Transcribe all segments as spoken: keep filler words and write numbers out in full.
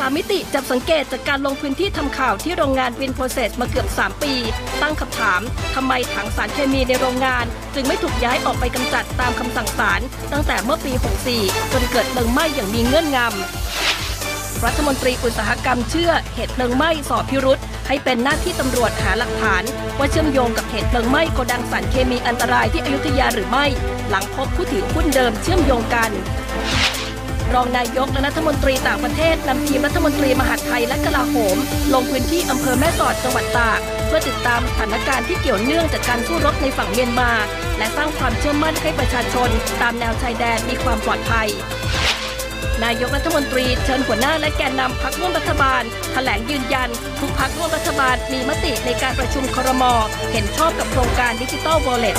ามมิติจับสังเกตจากการลงพื้นที่ทำข่าวที่โรงงานวินโปรเซสมาเกือบสามปีตั้งคำถามทำไมถังสารเคมีในโรงงานจึงไม่ถูกย้ายออกไปกำจัดตามคำสั่งศาลตั้งแต่เมื่อปีหกสี่จนเกิดเพลิงไหม้อย่างมีเงื่อนงำรัฐมนตรีอุตสาหกรรมเชื่อเหตุเพลิงไหม้ส่อพิรุษให้เป็นหน้าที่ตำรวจหาหลักฐานว่าเชื่อมโยงกับเหตุเพลิงไหม้โกดังสารเคมีอันตรายที่อยุธยาหรือไม่หลังพบผู้ถือหุ้นเดิมเชื่อมโยงกันรองนายกและรัฐมนตรีต่างประเทศนำทีมรัฐมนตรีมหาดไทยและกลาโหมลงพื้นที่อำเภอแม่สอดจังหวัดตากเพื่อติดตามสถานการณ์ที่เกี่ยวเนื่องจากการสู้รบในฝั่งเมียนมาและสร้างความเชื่อมั่นให้ประชาชนตามแนวชายแดนมีความปลอดภัยนายกรัฐมนตรีเชิญหัวหน้าและแกนนำพรรคร่วมรัฐบาลแถลงยืนยันทุกพรรคร่วมรัฐบาลมีมติในการประชุมครม.เห็นชอบกับโครงการดิจิทัลวอลเล็ต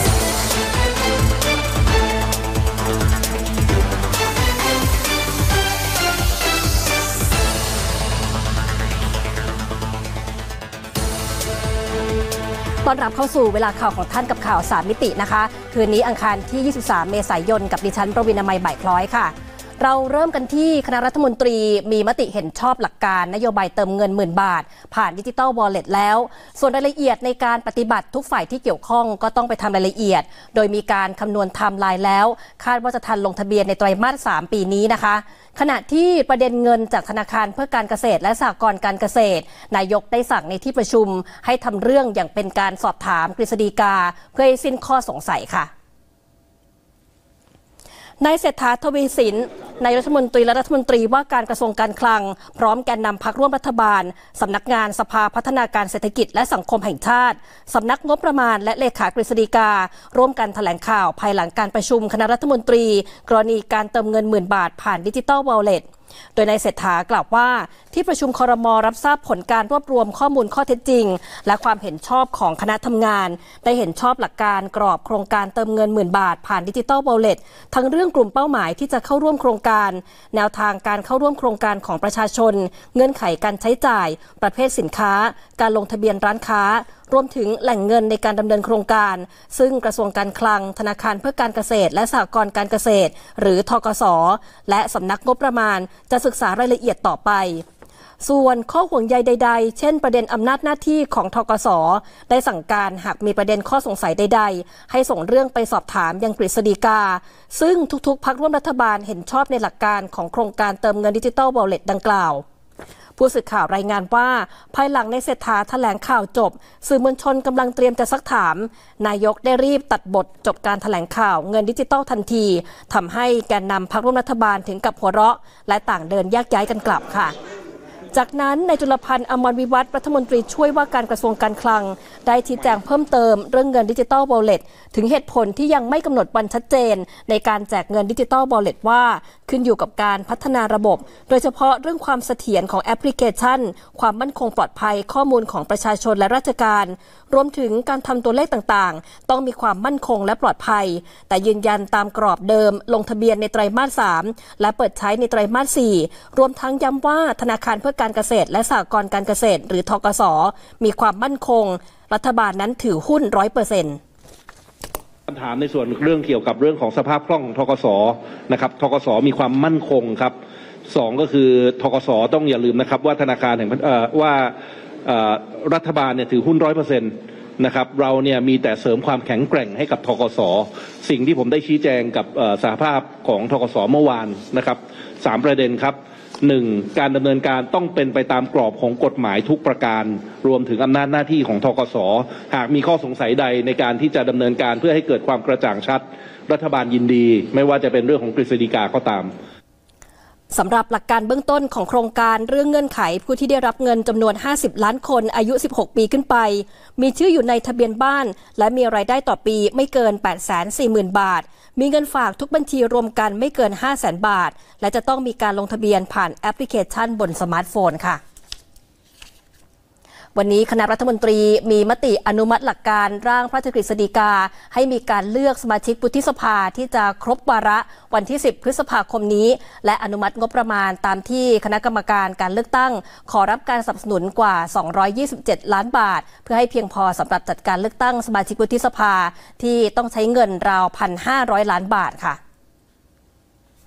ต้อนรับเข้าสู่เวลาข่าวของท่านกับข่าวสามมิตินะคะคืนนี้อังคารที่ยี่สิบสามเมษายนกับดิฉันประวิณ ไมยบ่ายคล้อยค่ะเราเริ่มกันที่คณะรัฐมนตรีมีมติเห็นชอบหลักการนโยบายเติมเงินหมื่นบาทผ่านดิจิทัลวอลเล็ตแล้วส่วนรายละเอียดในการปฏิบัติทุกฝ่ายที่เกี่ยวข้องก็ต้องไปทำรายละเอียดโดยมีการคำนวณไทม์ไลน์แล้วคาดว่าจะทันลงทะเบียนในไตรมาสสามปีนี้นะคะขณะที่ประเด็นเงินจากธนาคารเพื่อการเกษตรและสหกรณ์การเกษตรนายกได้สั่งในที่ประชุมให้ทำเรื่องอย่างเป็นการสอบถามกฤษฎีกาเพื่อให้สิ้นข้อสงสัยค่ะนายเศรษฐา ทวีสินนายรัฐมนตรีและรัฐมนตรีว่าการกระทรวงการคลังพร้อมแกนนำพรรคร่วมรัฐบาลสำนักงานสภาพัฒนาการเศรษฐกิจและสังคมแห่งชาติสำนักงบประมาณและเลขากฤษฎีการ่วมกันแถลงข่าวภายหลังการประชุมคณะรัฐมนตรีกรณีการเติมเงินหมื่นบาทผ่านดิจิทัลวอลเล็ตโดยนายเศรษฐากล่าวว่าที่ประชุมครม.รับทราบผลการรวบรวมข้อมูลข้อเท็จจริงและความเห็นชอบของคณะทำงานได้เห็นชอบหลักการกรอบโครงการเติมเงินหมื่นบาทผ่านดิจิทัลวอลเล็ตทั้งเรื่องกลุ่มเป้าหมายที่จะเข้าร่วมโครงการแนวทางการเข้าร่วมโครงการของประชาชนเงื่อนไขการใช้จ่ายประเภทสินค้าการลงทะเบียนร้านค้ารวมถึงแหล่งเงินในการดำเนินโครงการซึ่งกระทรวงการคลังธนาคารเพื่อการเกษตรและสหกรณ์การเกษตรหรือธกส.และสำนักงบประมาณจะศึกษารายละเอียดต่อไปส่วนข้อห่วงใยใดๆเช่นประเด็นอำนาจหน้าที่ของธกส.ได้สั่งการหากมีประเด็นข้อสงสัยใดๆให้ส่งเรื่องไปสอบถามยังกฤษฎีกาซึ่งทุกๆพรรคร่วมรัฐบาลเห็นชอบในหลักการของโครงการเติมเงินดิจิทัลวอลเล็ตดังกล่าวผู้สื่อข่าวรายงานว่าภายหลังในเศรษฐาแถลงข่าวจบสื่อมวลชนกำลังเตรียมจะซักถามนายกได้รีบตัดบทจบการแถลงข่าวเงินดิจิทัลทันทีทำให้แกนนำพรรคร่วมรัฐบาลถึงกับหัวเราะและต่างเดินแยกย้ายกันกลับค่ะจากนั้นนายจุลพันธ์อมรวิวัฒน์รัฐมนตรีช่วยว่าการกระทรวงการคลังได้ชี้แจงเพิ่มเติมเรื่องเงินดิจิทัลวอลเล็ตถึงเหตุผลที่ยังไม่กำหนดวันชัดเจนในการแจกเงินดิจิทัลวอลเล็ตว่าขึ้นอยู่กับการพัฒนาระบบโดยเฉพาะเรื่องความเสถียรของแอปพลิเคชันความมั่นคงปลอดภัยข้อมูลของประชาชนและราชการรวมถึงการทำตัวเลขต่างๆต้องมีความมั่นคงและปลอดภัยแต่ยืนยันตามกรอบเดิมลงทะเบียนในไตรมาสสามและเปิดใช้ในไตรมาสสี่รวมทั้งย้ำว่าธนาคารเพื่อการเกษตรและสหกรณ์การเกษตรหรือธกส.มีความมั่นคงรัฐบาลนั้นถือหุ้น ร้อยเปอร์เซ็นต์คำถามในส่วนเรื่องเกี่ยวกับเรื่องของสภาพคล่องของธกส.นะครับธกส.มีความมั่นคงครับสองก็คือธกส.ต้องอย่าลืมนะครับว่าธนาคารแห่งเอ่อว่ารัฐบาลเนี่ยถือหุ้น ร้อยเปอร์เซ็นต์ นะครับเราเนี่ยมีแต่เสริมความแข็งแกร่งให้กับธกส.สิ่งที่ผมได้ชี้แจงกับสหภาพของธกส.เมื่อวานนะครับสามประเด็นครับหนึ่งการดำเนินการต้องเป็นไปตามกรอบของกฎหมายทุกประการรวมถึงอำนาจหน้าที่ของธกส.หากมีข้อสงสัยใดในการที่จะดำเนินการเพื่อให้เกิดความกระจ่างชัดรัฐบาลยินดีไม่ว่าจะเป็นเรื่องของกฤษฎีกาก็ตามสำหรับหลักการเบื้องต้นของโครงการเรื่องเงื่อนไขผู้ที่ได้รับเงินจำนวนห้าสิบล้านคนอายุสิบหกปีขึ้นไปมีชื่ออยู่ในทะเบียนบ้านและมีรายได้ต่อปีไม่เกิน แปดแสนสี่หมื่น บาทมีเงินฝากทุกบัญชีรวมกันไม่เกิน ห้าแสน บาทและจะต้องมีการลงทะเบียนผ่านแอปพลิเคชันบนสมาร์ทโฟนค่ะวันนี้คณะรัฐมนตรีมีมติอนุมัติหลักการร่างพระราชกฤษฎีกาให้มีการเลือกสมาชิกวุฒิสภาที่จะครบวาระวันที่สิบพฤษภาคมนี้และอนุมัติงบประมาณตามที่คณะกรรมการการเลือกตั้งขอรับการสนับสนุนกว่าสองร้อยยี่สิบเจ็ดล้านบาทเพื่อให้เพียงพอสำหรับจัดการเลือกตั้งสมาชิกวุฒิสภาที่ต้องใช้เงินราว หนึ่งพันห้าร้อย ล้านบาทค่ะ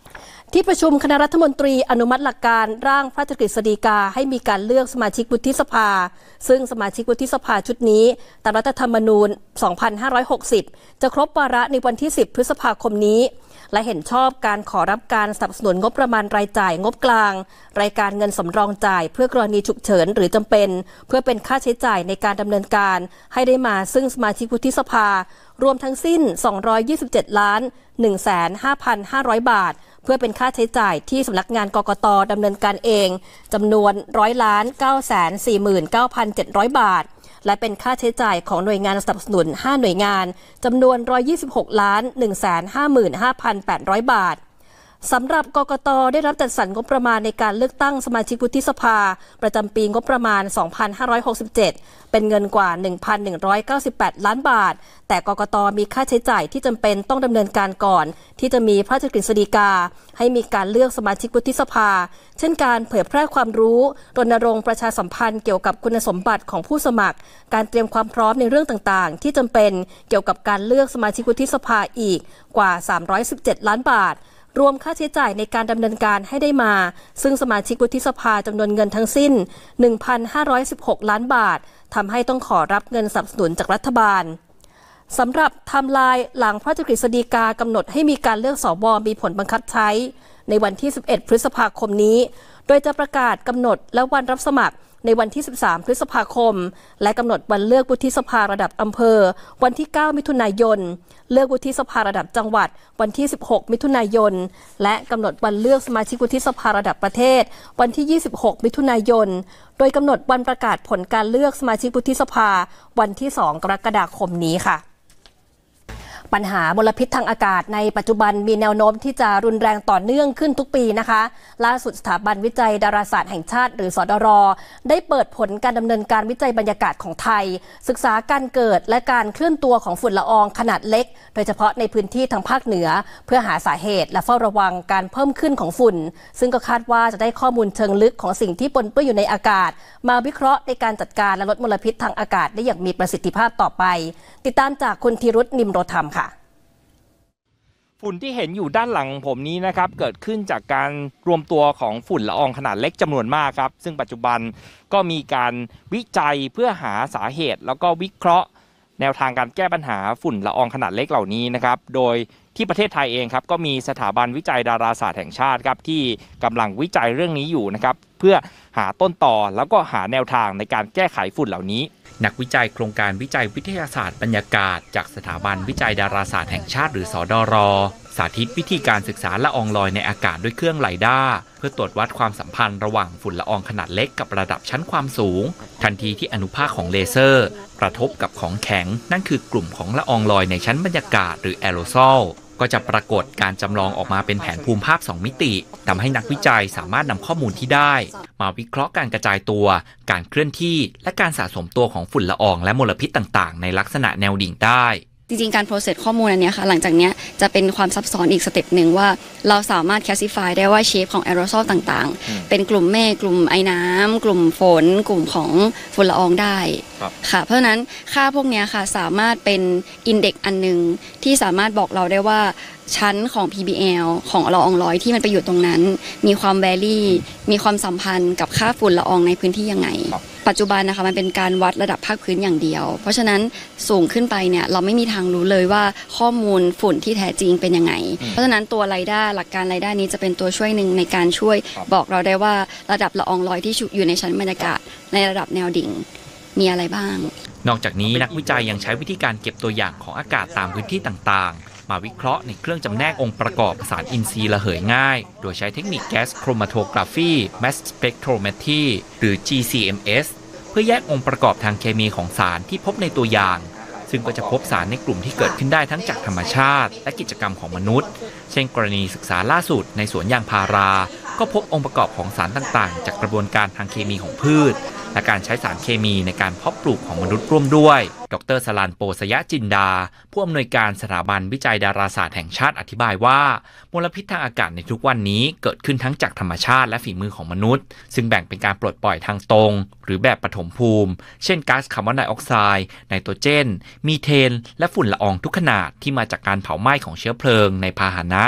ที่ประชุมคณะรัฐมนตรีอนุมัติหลักการร่างพระราชกฤษฎีกาให้มีการเลือกสมาชิกวุฒิสภาซึ่งสมาชิกวุฒิสภาชุดนี้ตามรัฐธรรมนูญ สองพันห้าร้อยหกสิบ จะครบวาระในวันที่ สิบ พฤษภาคมนี้และเห็นชอบการขอรับการสนับสนุนงบประมาณรายจ่ายงบกลางรายการเงินสำรองจ่ายเพื่อกรณีฉุกเฉินหรือจำเป็นเพื่อเป็นค่าใช้จ่ายในการดำเนินการให้ได้มาซึ่งสมาชิกวุฒิสภารวมทั้งสิ้น สองร้อยยี่สิบเจ็ดล้าน หนึ่งแสนห้าพันห้าร้อย บาทเพื่อเป็นค่าใช้จ่ายที่สำนักงานกกต.ดำเนินการเองจำนวนร้อยล้านเก้าแสนสี่หมื่นเก้าพันเจ็ดร้อยบาทและเป็นค่าใช้จ่ายของหน่วยงานสนับสนุนห้าหน่วยงานจำนวนหนึ่งร้อยยี่สิบหกล้านหนึ่งแสนห้าหมื่นห้าพันแปดร้อย บาทสำหรับกกต.ได้รับจัดสรรงบประมาณในการเลือกตั้งสมาชิกวุฒิสภาประจำปีงบประมาณ สองพันห้าร้อยหกสิบเจ็ด เป็นเงินกว่า หนึ่งพันหนึ่งร้อยเก้าสิบแปด ล้านบาทแต่กกต.มีค่าใช้จ่ายที่จำเป็นต้องดำเนินการก่อนที่จะมีพระราชกฤษฎีกาให้มีการเลือกสมาชิกวุฒิสภาเช่นการเผยแพร่ความรู้รณรงค์ประชาสัมพันธ์เกี่ยวกับคุณสมบัติของผู้สมัครการเตรียมความพร้อมในเรื่องต่างๆที่จำเป็นเกี่ยวกับการเลือกสมาชิกวุฒิสภาอีกกว่าสามร้อยสิบเจ็ดล้านบาทรวมค่าใช้จ่ายในการดำเนินการให้ได้มาซึ่งสมาชิกวุฒิสภาจำนวนเงินทั้งสิ้น หนึ่งพันห้าร้อยสิบหก ล้านบาททำให้ต้องขอรับเงินสนับสนุนจากรัฐบาลสำหรับไทม์ไลน์หลังพระราชกฤษฎีกากำหนดให้มีการเลือกสวมีผลบังคับใช้ในวันที่ สิบเอ็ด พฤษภาคมนี้โดยจะประกาศกำหนดและวันรับสมัครในวันที่ สิบสาม พฤษภาคมและกำหนดวันเลือกวุฒิสภาระดับอำเภอวันที่ เก้า มิถุนายนเลือกวุฒิสภาระดับจังหวัดวันที่ สิบหก มิถุนายนและกำหนดวันเลือกสมาชิกวุฒิสภาระดับประเทศวันที่ ยี่สิบหก มิถุนายนโดยกำหนดวันประกาศผลการเลือกสมาชิกวุฒิสภาวันที่ สอง กรกฎาคมนี้ค่ะปัญหามลพิษทางอากาศในปัจจุบันมีแนวโน้มที่จะรุนแรงต่อเนื่องขึ้นทุกปีนะคะล่าสุดสถาบันวิจัยดาราศาสตร์แห่งชาติหรือสดร.ได้เปิดผลการดำเนินการวิจัยบรรยากาศของไทยศึกษาการเกิดและการเคลื่อนตัวของฝุ่นละอองขนาดเล็กโดยเฉพาะในพื้นที่ทางภาคเหนือเพื่อหาสาเหตุและเฝ้าระวังการเพิ่มขึ้นของฝุ่นซึ่งก็คาดว่าจะได้ข้อมูลเชิงลึกของสิ่งที่ปนเปื้อนอยู่ในอากาศมาวิเคราะห์ในการจัดการและลดมลพิษทางอากาศได้อย่างมีประสิทธิภาพต่อไปติดตามจากคุณธีรุตนิมโรธรรมค่ะฝุ่นที่เห็นอยู่ด้านหลังผมนี้นะครับเกิดขึ้นจากการรวมตัวของฝุ่นละอองขนาดเล็กจำนวนมากครับซึ่งปัจจุบันก็มีการวิจัยเพื่อหาสาเหตุแล้วก็วิเคราะห์แนวทางการแก้ปัญหาฝุ่นละอองขนาดเล็กเหล่านี้นะครับโดยที่ประเทศไทยเองครับก็มีสถาบันวิจัยดาราศาสตร์แห่งชาติครับที่กำลังวิจัยเรื่องนี้อยู่นะครับเพื่อหาต้นตอแล้วก็หาแนวทางในการแก้ไขฝุ่นเหล่านี้นักวิจัยโครงการวิจัยวิทยาศาสตร์บรรยากาศจากสถาบันวิจัยดาราศาสตร์แห่งชาติหรือสดร.สาธิตวิธีการศึกษาละอองลอยในอากาศด้วยเครื่องไลด้าเพื่อตรวจวัดความสัมพันธ์ระหว่างฝุ่นละอองขนาดเล็กกับระดับชั้นความสูงทันทีที่อนุภาคของเลเซอร์กระทบกับของแข็งนั่นคือกลุ่มของละอองลอยในชั้นบรรยากาศหรือแอโรซอลก็จะปรากฏการจำลองออกมาเป็นแผนภูมิภาพสองมิติทำให้นักวิจัยสามารถนำข้อมูลที่ได้มาวิเคราะห์การกระจายตัวการเคลื่อนที่และการสะสมตัวของฝุ่นละอองและมลพิษต่างๆในลักษณะแนวดิ่งได้จริงๆการ process ข้อมูลอันนี้ค่ะหลังจากนี้จะเป็นความซับซ้อนอีกสเต็ปหนึ่งว่าเราสามารถ classify ได้ว่า shape ของ aerosol ต่างๆเป็นกลุ่มเมฆกลุ่มไอ้น้ำกลุ่มฝนกลุ่มของฝุ่นละอองได้ค่ะเพราะฉะนั้นค่าพวกนี้ค่ะสามารถเป็น index อันนึงที่สามารถบอกเราได้ว่าชั้นของ พี บี แอล ของละอองลอยที่มันไปอยู่ตรงนั้นมีความแวรี่มีความสัมพันธ์กับค่าฝุ่นละอองในพื้นที่ยังไงปัจจุบันนะคะมันเป็นการวัดระดับภาคพื้นอย่างเดียวเพราะฉะนั้นสูงขึ้นไปเนี่ยเราไม่มีทางรู้เลยว่าข้อมูลฝุ่นที่แท้จริงเป็นยังไงเพราะฉะนั้นตัวไลด้าหลักการไลด้านี้จะเป็นตัวช่วยหนึ่งในการช่วยบอกเราได้ว่าระดับละอองลอยที่อยู่ในชั้นบรรยากาศในระดับแนวดิ่งมีอะไรบ้างนอกจากนี้นักวิจัยยังใช้วิธีการเก็บตัวอย่างของอากาศตามพื้นที่ต่างๆมาวิเคราะห์ในเครื่องจำแนกองค์ประกอบสารอินทรีย์ระเหยง่ายโดยใช้เทคนิค Gas Chromatography Mass Spectrometry หรือ จี ซี เอ็ม เอส เพื่อแยกองค์ประกอบทางเคมีของสารที่พบในตัวอย่างซึ่งก็จะพบสารในกลุ่มที่เกิดขึ้นได้ทั้งจากธรรมชาติและกิจกรรมของมนุษย์เช่นกรณีศึกษาล่าสุดในสวนยางพาราก็พบองค์ประกอบของสารต่างๆจากกระบวนการทางเคมีของพืชและการใช้สารเคมีในการเพาะปลูกของมนุษย์ร่วมด้วยดร.สลานโปสยจินดาผู้อำนวยการสถาบันวิจัยดาราศาสตร์แห่งชาติอธิบายว่ามลพิษทางอากาศในทุกวันนี้เกิดขึ้นทั้งจากธรรมชาติและฝีมือของมนุษย์ซึ่งแบ่งเป็นการปลดปล่อยทางตรงหรือแบบปฐมภูมิเช่นก๊าซคาร์บอนไดออกไซด์ไนโตรเจนมีเทนและฝุ่นละอองทุกขนาดที่มาจากการเผาไหม้ของเชื้อเพลิงในพาหนะ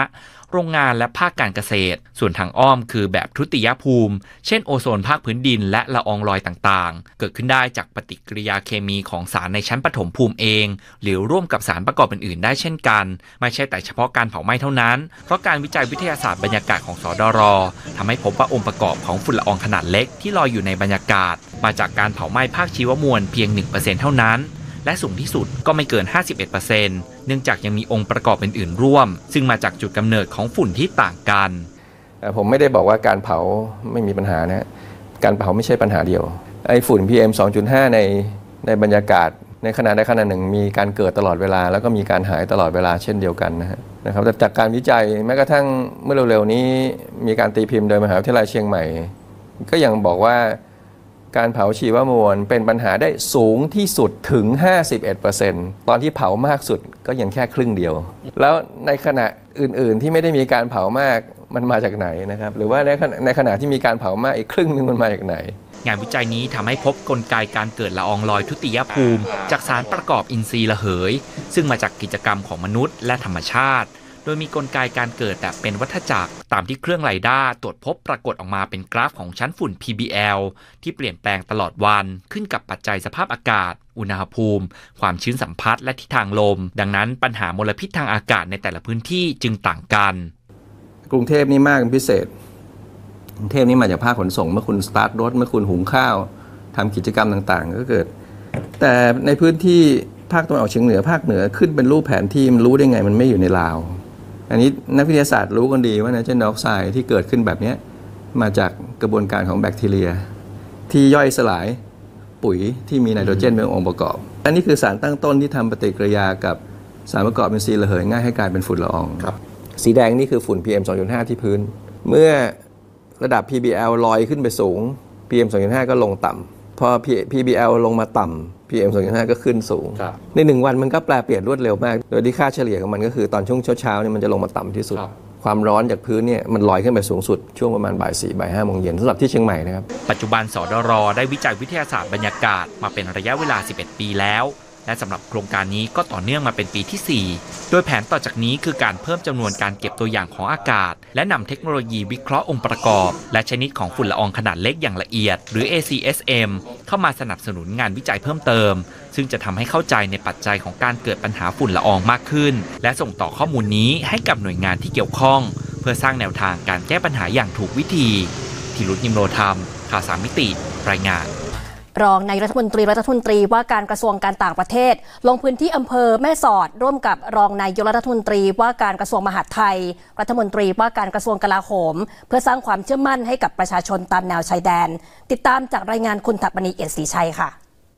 โรงงานและภาคการเกษตรส่วนทางอ้อมคือแบบทุติยภูมิเช่นโอโซนภาคพื้นดินและละอองลอยต่างๆเกิดขึ้นได้จากปฏิกิริยาเคมีของสารในชั้นปฐมภูมิเองหรือร่วมกับสารประกอบอื่นๆได้เช่นกันไม่ใช่แต่เฉพาะการเผาไหม้เท่านั้นเพราะการวิจัยวิทยาศาสตร์บรรยากาศของสดร.ทำให้พบว่าองค์ประกอบของฝุ่นละอองขนาดเล็กที่ลอยอยู่ในบรรยากาศมาจากการเผาไหม้ภาคชีวมวลเพียง หนึ่งเปอร์เซ็นต์ เท่านั้นและสูงที่สุดก็ไม่เกิน ห้าสิบเอ็ดเปอร์เซ็นต์ เนื่องจากยังมีองค์ประกอบอื่นๆร่วมซึ่งมาจากจุดกำเนิดของฝุ่นที่ต่างกันผมไม่ได้บอกว่าการเผาไม่มีปัญหานะการเผาไม่ใช่ปัญหาเดียวไอ้ฝุ่น พี เอ็ม สองจุดห้า ในในบรรยากาศในขณะใดขณะหนึ่งมีการเกิดตลอดเวลาแล้วก็มีการหายตลอดเวลาเช่นเดียวกันนะครับแต่จากการวิจัยแม้กระทั่งเมื่อเร็วๆนี้มีการตีพิมพ์โดยมหาวิทยาลัยเชียงใหม่ก็ยังบอกว่าการเผาชีวมวลเป็นปัญหาได้สูงที่สุดถึง ห้าสิบเอ็ดเปอร์เซ็นต์ ตอนที่เผามากสุดก็ยังแค่ครึ่งเดียวแล้วในขณะอื่นๆที่ไม่ได้มีการเผามากมันมาจากไหนนะครับหรือว่าในขณะในขณะที่มีการเผามากอีกครึ่งนึงมันมาจากไหนงานวิจัยนี้ทำให้พบกลไกการเกิดละอองลอยทุติยภูมิจากสารประกอบอินทรีย์ระเหยซึ่งมาจากกิจกรรมของมนุษย์และธรรมชาติโดยมีกลไกการเกิดแบบเป็นวัฏจักรตามที่เครื่องไรด้าตรวจพบปรากฏออกมาเป็นกราฟของชั้นฝุ่น พี บี แอล ที่เปลี่ยนแปลงตลอดวันขึ้นกับปัจจัยสภาพอากาศอุณหภูมิความชื้นสัมพัทธ์และทิศทางลมดังนั้นปัญหามลพิษทางอากาศในแต่ละพื้นที่จึงต่างกันกรุงเทพนี่มากเป็นพิเศษกรุงเทพนี่มาจากภาคขนส่งเมื่อคุณสตาร์ทรถเมื่อคุณหุงข้าวทำกิจกรรมต่างๆก็เกิดแต่ในพื้นที่ภาคตะวันออกเฉียงเหนือภาคเหนือขึ้นเป็นรูปแผนที่มันรู้ได้ไงมันไม่อยู่ในลาวอันนี้นักวิทยาศาสตร์รู้กันดีว่าไนโตรเจนไดออกไซด์ที่เกิดขึ้นแบบนี้มาจากกระบวนการของแบคทีเรียที่ย่อยสลายปุ๋ยที่มีไนโตรเจนเป็นองค์ประกอบอันนี้คือสารตั้งต้นที่ทำปฏิกิริยากับสารประกอบอินทรีย์ระเหยง่ายให้กลายเป็นฝุ่นละอองสีแดงนี่คือฝุ่น พี เอ็ม สองจุดห้า ที่พื้นเมื่อระดับ พี บี แอล ลอยขึ้นไปสูง พี เอ็ม สองจุดห้า ก็ลงต่ำพอ พี บี แอล ลงมาต่ำ พี เอ็ม สองจุดห้า ก็ขึ้นสูงในหนึ่งวันมันก็แปลเปลี่ยนรวดเร็วมากโดยที่ค่าเฉลี่ยของมันก็คือตอนช่วงเช้าๆเนี่ยมันจะลงมาต่ำที่สุดความร้อนจากพื้นเนี่ยมันลอยขึ้นไปสูงสุดช่วงประมาณบ่ายสี่บ่ายห้าโมงเย็นสำหรับที่เชียงใหม่นะครับปัจจุบันสดร.ได้วิจัยวิทยาศาสตร์บรรยากาศมาเป็นระยะเวลาสิบเอ็ดปีแล้วและสำหรับโครงการนี้ก็ต่อเนื่องมาเป็นปีที่สี่โดยแผนต่อจากนี้คือการเพิ่มจำนวนการเก็บตัวอย่างของอากาศและนำเทคโนโลยีวิเคราะห์องค์ประกอบและชนิดของฝุ่นละอองขนาดเล็กอย่างละเอียดหรือ เอ ซี เอส เอ็ม เข้ามาสนับสนุนงานวิจัยเพิ่มเติมซึ่งจะทำให้เข้าใจในปัจจัยของการเกิดปัญหาฝุ่นละอองมากขึ้นและส่งต่อข้อมูลนี้ให้กับหน่วยงานที่เกี่ยวข้องเพื่อสร้างแนวทางการแก้ปัญหาอย่างถูกวิธีธีรุต ยิมโรธรรมข่าวสามมิติรายงานรองนายกรัฐมนตรีรัฐมนตรีว่าการกระทรวงการต่างประเทศลงพื้นที่อำเภอแม่สอดร่วมกับรองนายกรัฐมนตรีว่าการกระทรวงมหาดไทยรัฐมนตรีว่าการกระทรวงกลาโหมเพื่อสร้างความเชื่อมั่นให้กับประชาชนตามแนวชายแดนติดตามจากรายงานคุณถัปณีเอียดศรีชัยค่ะ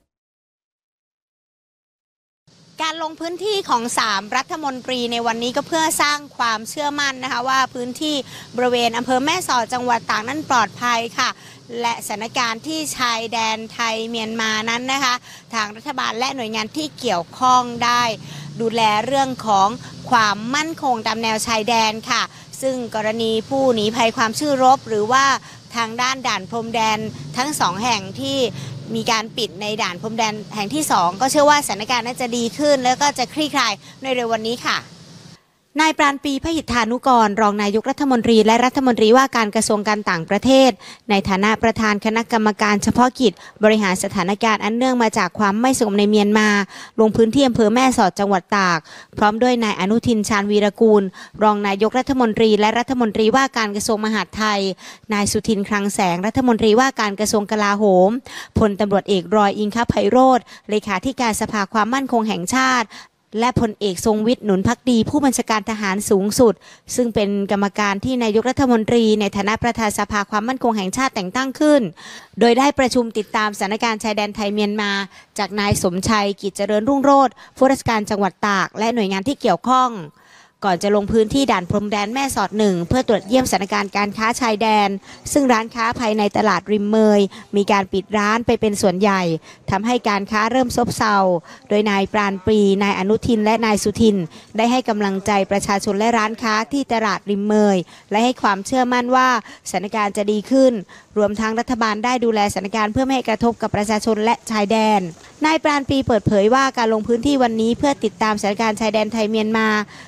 การลงพื้นที่ของสามรัฐมนตรีในวันนี้ก็เพื่อสร้างความเชื่อมั่นนะคะว่าพื้นที่บริเวณอำเภอแม่สอดจังหวัดตากนั้นปลอดภัยค่ะและสถานการณ์ที่ชายแดนไทยเมียนมานั้นนะคะทางรัฐบาลและหน่วยงานที่เกี่ยวข้องได้ดูแลเรื่องของความมั่นคงตามแนวชายแดนค่ะซึ่งกรณีผู้หนีภัยความชื่อรบหรือว่าทางด้านด่านพรมแดนทั้งสองแห่งที่มีการปิดในด่านพรมแดนแห่งที่สองก็เชื่อว่าสถานการณ์น่าจะดีขึ้นแล้วก็จะคลี่คลายในเร็ววันนี้ค่ะนายปราณปรีพหิทธานุกรรองนายกรัฐมนตรีและรัฐมนตรีว่าการกระทรวงการต่างประเทศในฐานะประธานคณะกรรมการเฉพาะกิจบริหารสถานการณ์อันเนื่องมาจากความไม่สงบในเมียนมาลงพื้นที่อำเภอแม่สอดจังหวัดตากพร้อมด้วยนายอนุทินชาญวีรกูลรองนายกรัฐมนตรีและรัฐมนตรีว่าการกระทรวงมหาดไทยนายสุทินคลังแสงรัฐมนตรีว่าการกระทรวงกลาโหมพลตำรวจเอกรอยอิงคไพโรจน์เลขาธิการสภาความมั่นคงแห่งชาติและพลเอกทรงวิทย์หนุนภักดีผู้บัญชาการทหารสูงสุดซึ่งเป็นกรรมการที่นายกรัฐมนตรีในฐานะประธานสภาความมั่นคงแห่งชาติแต่งตั้งขึ้นโดยได้ประชุมติดตามสถานการณ์ชายแดนไทยเมียนมาจากนายสมชัยกิจเจริญรุ่งโรจน์ผู้ราชการจังหวัดตากและหน่วยงานที่เกี่ยวข้องก่อนจะลงพื้นที่ด่านพรมแดนแม่สอดหนึ่งเพื่อตรวจเยี่ยมสถานการณ์การค้าชายแดนซึ่งร้านค้าภายในตลาดริมเมยมีการปิดร้านไปเป็นส่วนใหญ่ทำให้การค้าเริ่มซบเซาโดยนายปราณปรีนายอนุทินและนายสุทินได้ให้กำลังใจประชาชนและร้านค้าที่ตลาดริมเมยและให้ความเชื่อมั่นว่าสถานการณ์จะดีขึ้นรวมทั้งรัฐบาลได้ดูแลสถานการณ์เพื่อไม่ให้กระทบกับประชาชนและชายแดนนายปราณปรีเปิดเผยว่าการลงพื้นที่วันนี้เพื่อติดตามสถานการณ์ชายแดนไทยเมียนมาหลังจาก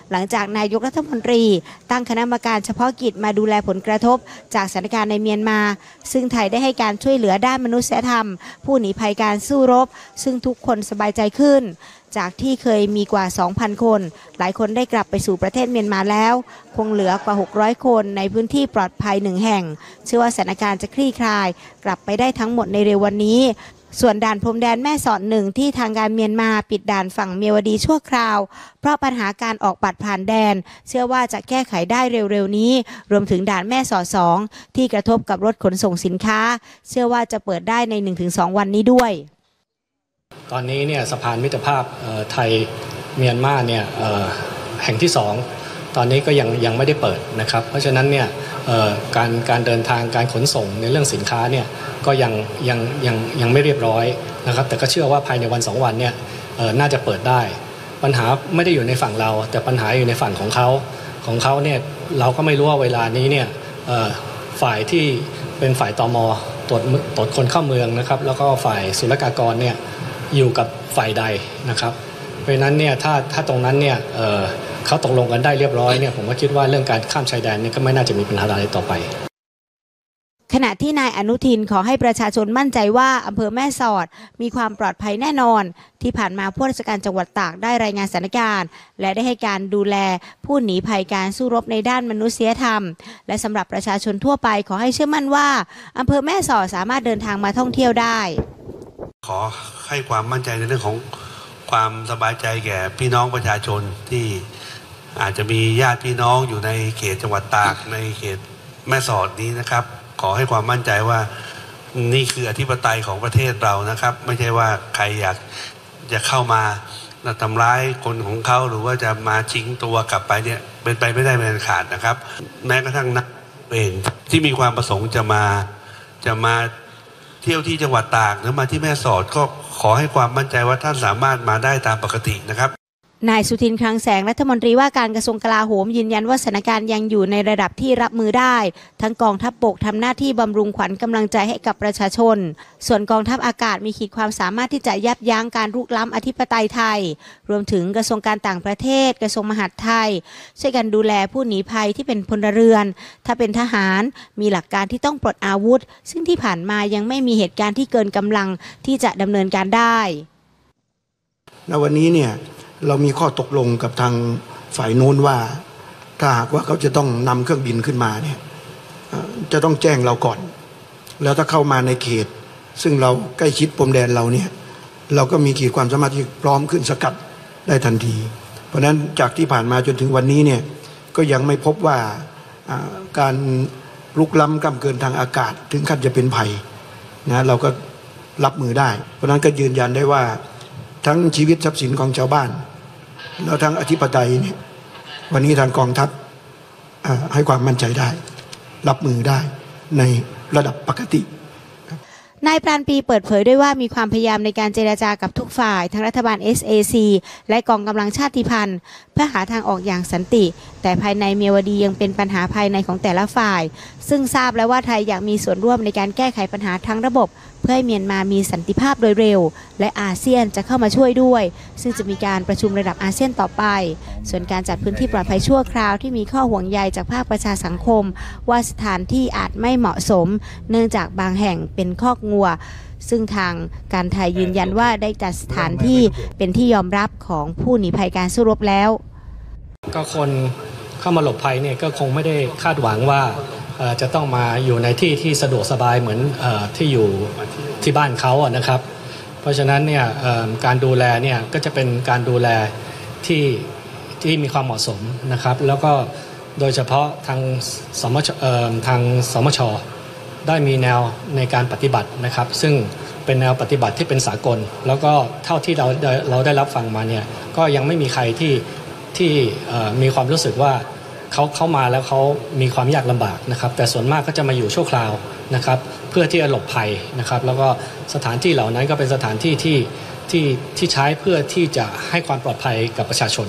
จากนายกรัฐมนตรีตั้งคณะกรรมการเฉพาะกิจมาดูแลผลกระทบจากสถานการณ์ในเมียนมาซึ่งไทยได้ให้การช่วยเหลือด้านมนุษยธรรมผู้หนีภัยการสู้รบซึ่งทุกคนสบายใจขึ้นจากที่เคยมีกว่า สองพัน คนหลายคนได้กลับไปสู่ประเทศเมียนมาแล้วคงเหลือกว่า หกร้อย คนในพื้นที่ปลอดภัยหนึ่งแห่งเชื่อว่าสถานการณ์จะคลี่คลายกลับไปได้ทั้งหมดในเร็ววันนี้ส่วนด่านพรมแดนแม่สอดหนึ่งที่ทางการเมียนมาปิดด่านฝั่งเมียวดีชั่วคราวเพราะปัญหาการออกบัตรผ่านแดนเชื่อว่าจะแก้ไขได้เร็วๆนี้รวมถึงด่านแม่สอดสองที่กระทบกับรถขนส่งสินค้าเชื่อว่าจะเปิดได้ใน หนึ่งถึงสอง วันนี้ด้วยตอนนี้เนี่ยสะพานมิตรภาพไทยเมียนมาเนี่ยแห่งที่สองตอนนี้ก็ยังยังไม่ได้เปิดนะครับเพราะฉะนั้นเนี่ยการการเดินทางการขนส่งในเรื่องสินค้าเนี่ยก็ยังยังยังยังไม่เรียบร้อยนะครับแต่ก็เชื่อว่าภายในวันสองวันเนี่ยน่าจะเปิดได้ปัญหาไม่ได้อยู่ในฝั่งเราแต่ปัญหาอยู่ในฝั่งของเขาของเขาเนี่ยเราก็ไม่รู้ว่าเวลานี้เนี่ยฝ่ายที่เป็นฝ่ายตม.ตรวจตรวจคนเข้าเมืองนะครับแล้วก็ฝ่ายศุลกากรเนี่ยอยู่กับฝ่ายใดนะครับเพราะฉะนั้นเนี่ยถ้าถ้าตรงนั้นเนี่ย เ, เขาตกลงกันได้เรียบร้อยเนี่ยผมก็คิดว่าเรื่องการข้ามชายแดนนี่ก็ไม่น่าจะมีปัญหาอะไรต่อไปขณะที่นายอนุทินขอให้ประชาชนมั่นใจว่าอำเภอแม่สอดมีความปลอดภัยแน่นอนที่ผ่านมาผู้ราชการจังหวัดตากได้รายงานสถานการณ์และได้ให้การดูแลผู้หนีภัยการสู้รบในด้านมนุษยธรรมและสำหรับประชาชนทั่วไปขอให้เชื่อมั่นว่าอำเภอแม่สอดสามารถเดินทางมาท่องเที่ยวได้ขอให้ความมั่นใจในเรื่องของความสบายใจแก่พี่น้องประชาชนที่อาจจะมีญาติพี่น้องอยู่ในเขตจังหวัดตากในเขตแม่สอดนี้นะครับขอให้ความมั่นใจว่านี่คืออธิปไตยของประเทศเรานะครับไม่ใช่ว่าใครอยากจะเข้ามาทำร้ายคนของเขาหรือว่าจะมาชิงตัวกลับไปเนี่ยเป็นไปไม่ได้เป็นขาดนะครับแม้กระทั่งนักเองที่มีความประสงค์จะมาจะมาเที่ยวที่จังหวัดตากหรือมาที่แม่สอดก็ขอให้ความมั่นใจว่าท่านสามารถมาได้ตามปกตินะครับนายสุทินคลังแสงรัฐมนตรีว่าการกระทรวงกลาโหมยืนยันว่าสถานการณ์ยังอยู่ในระดับที่รับมือได้ทั้งกองทัพบกทำหน้าที่บำรุงขวัญกำลังใจให้กับประชาชนส่วนกองทัพอากาศมีขีดความสามารถที่จะยับยั้งการรุกล้ำอธิปไตยไทยรวมถึงกระทรวงการต่างประเทศกระทรวงมหาดไทยช่วยกันดูแลผู้หนีภัยที่เป็นพลเรือนถ้าเป็นทหารมีหลักการที่ต้องปลดอาวุธซึ่งที่ผ่านมายังไม่มีเหตุการณ์ที่เกินกำลังที่จะดำเนินการได้ณวันนี้เนี่ยเรามีข้อตกลงกับทางฝ่ายโน้นว่าถ้าหากว่าเขาจะต้องนำเครื่องบินขึ้นมาเนี่ยจะต้องแจ้งเราก่อนแล้วถ้าเข้ามาในเขตซึ่งเราใกล้ชิดพรมแดนเราเนี่ยเราก็มีขีดความสามารถที่พร้อมขึ้นสกัดได้ทันทีเพราะฉะนั้นจากที่ผ่านมาจนถึงวันนี้เนี่ยก็ยังไม่พบว่าการลุกล้ำกำเกินทางอากาศถึงขั้นจะเป็นภัยนะเราก็รับมือได้เพราะนั้นก็ยืนยันได้ว่าทั้งชีวิตทรัพย์สินของชาวบ้านแล้วทั้งอธิปไตยเนี่ยวันนี้ทางกองทัพให้ความมั่นใจได้รับมือได้ในระดับปกตินายปราณปีเปิดเผยด้วยว่ามีความพยายามในการเจรจากับทุกฝ่ายทั้งรัฐบาล เอส เอ ซี และกองกำลังชาติพันธุ์เพื่อหาทางออกอย่างสันติแต่ภายในเมียวดียังเป็นปัญหาภายในของแต่ละฝ่ายซึ่งทราบแล้วว่าไทยอยากมีส่วนร่วมในการแก้ไขปัญหาทั้งระบบเพื่อให้เมียนมามีสันติภาพโดยเร็วและอาเซียนจะเข้ามาช่วยด้วยซึ่งจะมีการประชุมระดับอาเซียนต่อไปส่วนการจัดพื้นที่ปลอดภัยชั่วคราวที่มีข้อห่วงใยจากภาคประชาสังคมว่าสถานที่อาจไม่เหมาะสมเนื่องจากบางแห่งเป็นคอกงัวซึ่งทางการไทยยืนยันว่าได้จัดสถานที่เป็นที่ยอมรับของผู้หนีภัยการสู้รบแล้วก็คนเข้ามาหลบภัยเนี่ยก็คงไม่ได้คาดหวังว่าจะต้องมาอยู่ในที่ที่สะดวกสบายเหมือนที่อยู่ที่บ้านเขาอะนะครับเพราะฉะนั้นเนี่ยการดูแลเนี่ยก็จะเป็นการดูแลที่ที่มีความเหมาะสมนะครับแล้วก็โดยเฉพาะทางสมชทางสมชได้มีแนวในการปฏิบัตินะครับซึ่งเป็นแนวปฏิบัติที่เป็นสากลแล้วก็เท่าที่เราเราได้รับฟังมาเนี่ยก็ยังไม่มีใครที่ที่มีความรู้สึกว่าเขาเข้ามาแล้วเขามีความยากลำบากนะครับแต่ส่วนมากก็จะมาอยู่ชั่วคราวนะครับเพื่อที่จะหลบภัยนะครับแล้วก็สถานที่เหล่านั้นก็เป็นสถานที่ที่ที่ที่ใช้เพื่อที่จะให้ความปลอดภัยกับประชาชน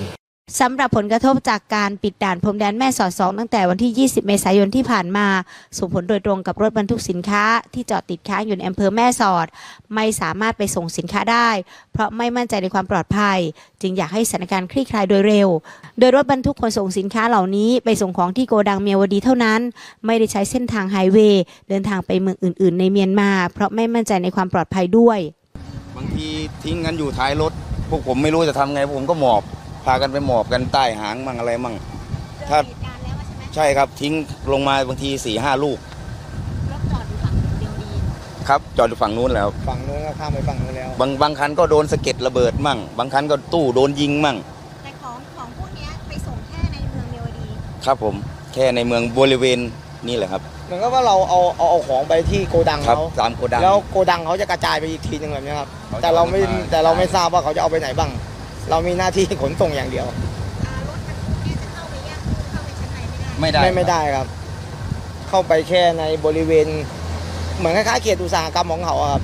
สำหรับผลกระทบจากการปิดด่านพรมแดนแม่สอดสองตั้งแต่วันที่ยี่สิบเมษายนที่ผ่านมาส่งผลโดยตรงกับรถบรรทุกสินค้าที่จอดติดค้างอยู่ในอำเภอแม่สอดไม่สามารถไปส่งสินค้าได้เพราะไม่มั่นใจในความปลอดภัยจึงอยากให้สถานการณ์คลี่คลายโดยเร็วโดยรถบรรทุกขนส่งสินค้าเหล่านี้ไปส่งของที่โกดังเมียวดีเท่านั้นไม่ได้ใช้เส้นทางไฮเวย์เดินทางไปเมืองอื่นๆในเมียนมาเพราะไม่มั่นใจในความปลอดภัยด้วยบางทีทิ้งกันอยู่ท้ายรถพวกผมไม่รู้จะทำไงผมก็หมอบพากันไปหมอบกันใต้หางมั่งอะไรมั่งถ้าใช่ครับทิ้งลงมาบางทีสี่ห้าลูกรถจอดอยู่ฝั่งเดียวดีครับจอดอยู่ฝั่งนู้นแล้วฝั่งนู้นก็ข้ามไปฝั่งนู้นแล้วบางบางคันก็โดนสะเก็ดระเบิดมั่งบางคันก็ตู้โดนยิงมั่งแต่ของของพวกนี้ไปส่งแค่ในเมืองเมียวดีครับผมแค่ในเมืองบริเวณนี่แหละครับเหมือนกับว่าเราเอาเอาเอาของไปที่โกดังเขาตามโกดังแล้วโกดังเขาจะกระจายไปอีกทีนึงแบบนี้ครับแต่เราไม่แต่เราไม่ทราบว่าเขาจะเอาไปไหนบ้างเรามีหน้าที่ขนส่งอย่างเดียวรถบรรทุกเนี่ยจะเข้าไปแยกเข้าไปชั้นในไม่ได้ไม่ได้ไม่ได้ครับเข้าไปแค่ในบริเวณเหมือนคล้ายๆเขตอุตสาหกรรมของเขาครับ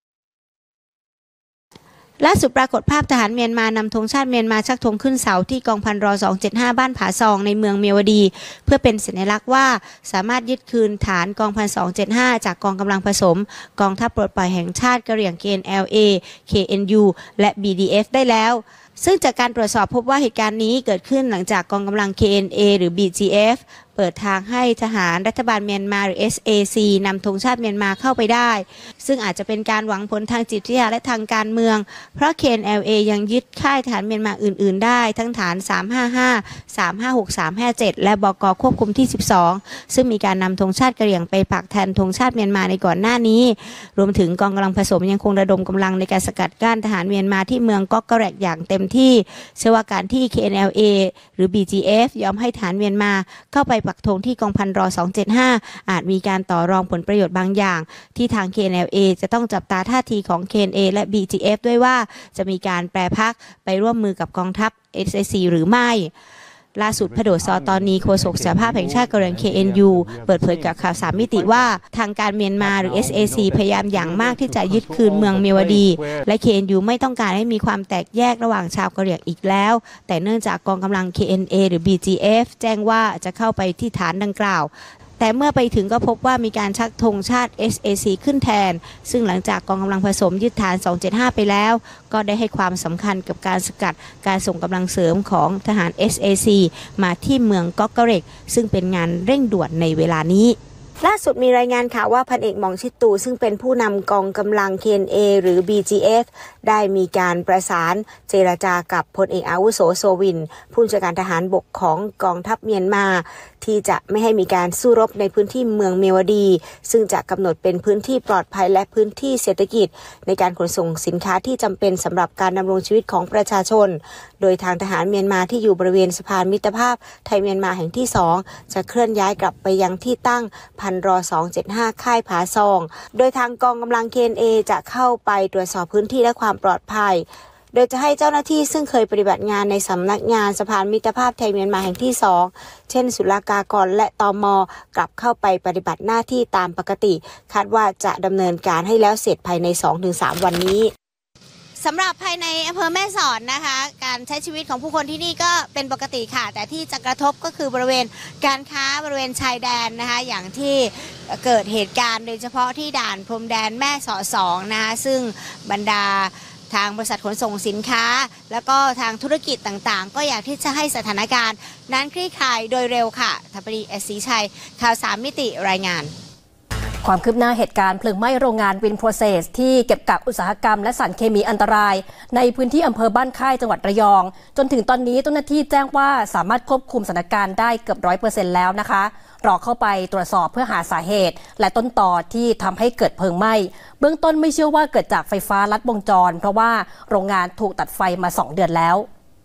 ล่าสุดปรากฏภาพทหารเมียนมานำธงชาติเมียนมาชักธงขึ้นเสาที่กองพันรอสองเจ็ดห้าบ้านผาซองในเมืองเมียวดีเพื่อเป็นสัญลักษณ์ว่าสามารถยึดคืนฐานกองพันสองเจ็ดห้าจากกองกำลังผสมกองทัพปลดปล่อยแห่งชาติกะเหรี่ยง เค เอ็น แอล เอ เค เอ็น ยู และ บี ดี เอฟ ได้แล้วซึ่งจากการตรวจสอบพบว่าเหตุการณ์นี้เกิดขึ้นหลังจากกองกำลัง เค เอ็น เอ หรือ บี จี เอฟ เปิดทางให้ทหารรัฐบาลเมียนมาหรือ เอส เอ ซี นำธงชาติเมียนมาเข้าไปได้ซึ่งอาจจะเป็นการหวังผลทางจิตวิทยาและทางการเมืองเพราะ เค เอ็น แอล เอ ยังยึดค่ายทหารเมียนมาอื่นๆได้ทั้งฐานสามห้าห้า สามห้าหก สามห้าเจ็ดและบก.ควบคุมที่สิบสองซึ่งมีการนำธงชาติกะเหรี่ยงไปปักแทนธงชาติเมียนมาในก่อนหน้านี้รวมถึงกองกำลังผสมยังคงระดมกำลังในการสกัดกั้นทหารเมียนมาที่เมืองก๊อกกะแรกอย่างเต็มที่เชื่อว่าการที่ เค เอ็น แอล เอ หรือ บี จี เอฟ ยอมให้ทหารเมียนมาเข้าไปปักธงที่กองพันรอสองเจ็ดห้าอาจมีการต่อรองผลประโยชน์บางอย่างที่ทาง เค เอ็น แอล เอ จะต้องจับตาท่าทีของ เค เอ็น เอ และ บี จี เอฟ ด้วยว่าจะมีการแปรพรรคไปร่วมมือกับกองทัพ เอส เอ ซี หรือไม่ล่าสุดพโดซอตอนนี้โฆษกสหภาพแห่งชาติกะเหรี่ยง เค เอ็น ยู เปิดเผยกับข่าวสามมิติว่าทางการเมียนมาหรือ เอส เอ ซี พยายามอย่างมากที่จะยึดคืนเมืองเมียวดีและ เค เอ็น ยู ไม่ต้องการให้มีความแตกแยกระหว่างชาวกะเหรี่ยงอีกแล้วแต่เนื่องจากกองกำลัง เค เอ็น เอ หรือ บี จี เอฟ แจ้งว่าจะเข้าไปที่ฐานดังกล่าวแต่เมื่อไปถึงก็พบว่ามีการชักธงชาติ เอส เอ ซี ขึ้นแทนซึ่งหลังจากกองกำลังผสมยึดฐานสองเจ็ดห้าไปแล้วก็ได้ให้ความสำคัญกับการสกัดการส่งกำลังเสริมของทหาร เอส เอ ซี มาที่เมืองก๊อกกะเหรกซึ่งเป็นงานเร่งด่วนในเวลานี้ล่าสุดมีรายงานข่าวว่าพันเอกหม่องชิดตูซึ่งเป็นผู้นำกองกำลัง เค เอ็น เอ หรือ บี จี เอฟ ได้มีการประสานเจรจากับพลเอกอาวุโสโซวินผู้บัญชาการทหารบกของกองทัพเมียนมาที่จะไม่ให้มีการสู้รบในพื้นที่เมืองเมียวดีซึ่งจะกำหนดเป็นพื้นที่ปลอดภัยและพื้นที่เศรษฐกิจในการขนส่งสินค้าที่จำเป็นสำหรับการดำรงชีวิตของประชาชนโดยทางทหารเมียนมาที่อยู่บริเวณสะพานมิตรภาพไทยเมียนมาแห่งที่สองจะเคลื่อนย้ายกลับไปยังที่ตั้งพันรอสองเจ็ดห้าค่ายผาซองโดยทางกองกำลัง เค เอ็น เอ จะเข้าไปตรวจสอบพื้นที่และความปลอดภัยโดยจะให้เจ้าหน้าที่ซึ่งเคยปฏิบัติงานในสำนักงานสะพานมิตรภาพไทยเมียนมาแห่งที่สองเช่นศุลกากรและตม.กลับเข้าไปปฏิบัติหน้าที่ตามปกติคาดว่าจะดำเนินการให้แล้วเสร็จภายใน สองถึงสาม วันนี้สำหรับภายในอำเภอแม่สอดนะคะการใช้ชีวิตของผู้คนที่นี่ก็เป็นปกติค่ะแต่ที่จะกระทบก็คือบริเวณการค้าบริเวณชายแดนนะคะอย่างที่เกิดเหตุการณ์โดยเฉพาะที่ด่านพรมแดนแม่สอดสองนะคะซึ่งบรรดาทางบริษัทขนส่งสินค้าแล้วก็ทางธุรกิจต่างๆก็อยากที่จะให้สถานการณ์นั้นคลี่คลายโดยเร็วค่ะทัพปรีเอศรีชัยข่าวสามมิติรายงานความคืบหน้าเหตุการณ์เพลิงไหม้โรงงานวินโปรเซสที่เก็บกักอุตสาหกรรมและสารเคมีอันตรายในพื้นที่อำเภอบ้านค่ายจังหวัดระยองจนถึงตอนนี้เจ้าหน้าที่แจ้งว่าสามารถควบคุมสถานการณ์ได้เกือบร้อยเปอร์เซ็นต์แล้วนะคะรอเข้าไปตรวจสอบเพื่อหาสาเหตุและต้นตอที่ทำให้เกิดเพลิงไหม้เบื้องต้นไม่เชื่อว่าเกิดจากไฟฟ้าลัดวงจรเพราะว่าโรงงานถูกตัดไฟมาสองเดือนแล้ว